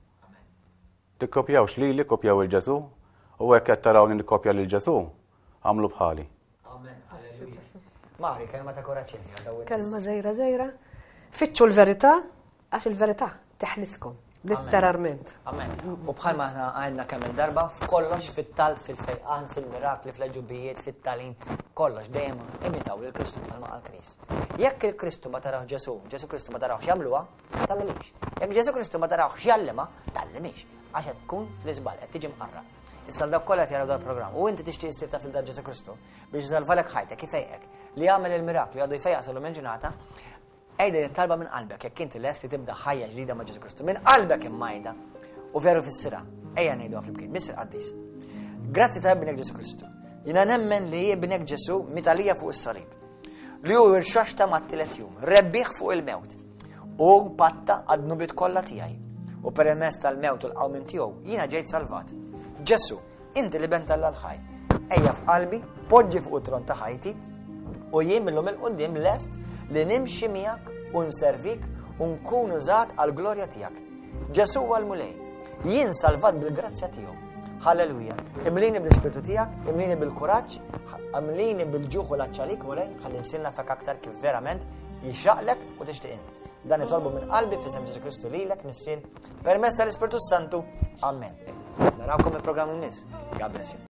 Tikkopjawx li kopjaw il-Ġesu u hekk qed taraw li nikkopja lil Ġesu, għamlu bħali. Amen. Mari, kelma ta' koraġġ inti. Kelma żejra. Fittxu l-verità għax il-verità teħliskom. Letteralment. Amen. U bħalma aħna għandna kemm il-darba f'kollox fit-tal, fil-fejqan, fil-mirakli, fil-ġubijiet, fit-talin, kollox dejjem imitaw il-Kristu bħalma għall-Krist. Jekk il-Kristu ma taraw Ġesu Kristu ma tarawx jagħmluha, tagħmilix. Jekk Ġesu Kristu ma tarawx jgħallima, tallimix għax qed tkun fl-iżbal qed tiġi mqarra. Issa dak kollha qed jaraw dal-programm u inti tixtieq issir taf il-dar Ġesu Kristu biex iżalvalek ħajtek ifejqek li jagħmel il-mirakli għadu jfejqasilhom il-ġurnata. Ejda talba minn qalbek, jekk inti lest li tibda ħajja ġdida ma' Ġesu Kristu. Minn qalbek immajda u veru fis-sira. Ejja ngħidu flimkien, Misser Qaddis. Grazzi ta' ibnek Ġesu Kristu. Jiena nemmen li ibnek Ġesu mitalija fuq is-salib. Li hu irxaxta mat-tielet jum, rebbieħ fuq il-mewt u patta għad-nubit kollha tiegħi. U permezz tal-mewt u l-qawmin tiegħu jiena ġejt salvat. Ġesu, inti li benta l-ħaj. Ejja f'qalbi, poġġi fuq it-tron ta' ħajti u jien millum il-qudiem lest li nimxi miegħek u nservik u nkun użat għall-glorja tiegħek. Ġesu huwa l-mulej. Jien salvat bil-grazzja tiegħu. Halleluja. Imlini bl-ispirtu tiegħek, imlini bil-kuraġġ, imlini bil-ġuħ u l-aċċalik mulej, ħalli nsilna fek aktar kif verament jixxaqlek u tixtieq inti. Dan itolbu minn qalbi f'isem Ġesu Kristu lilek nissien permezz tal-Ispirtu Santu. Amen. Narawkom il-programm imiss. God bless you.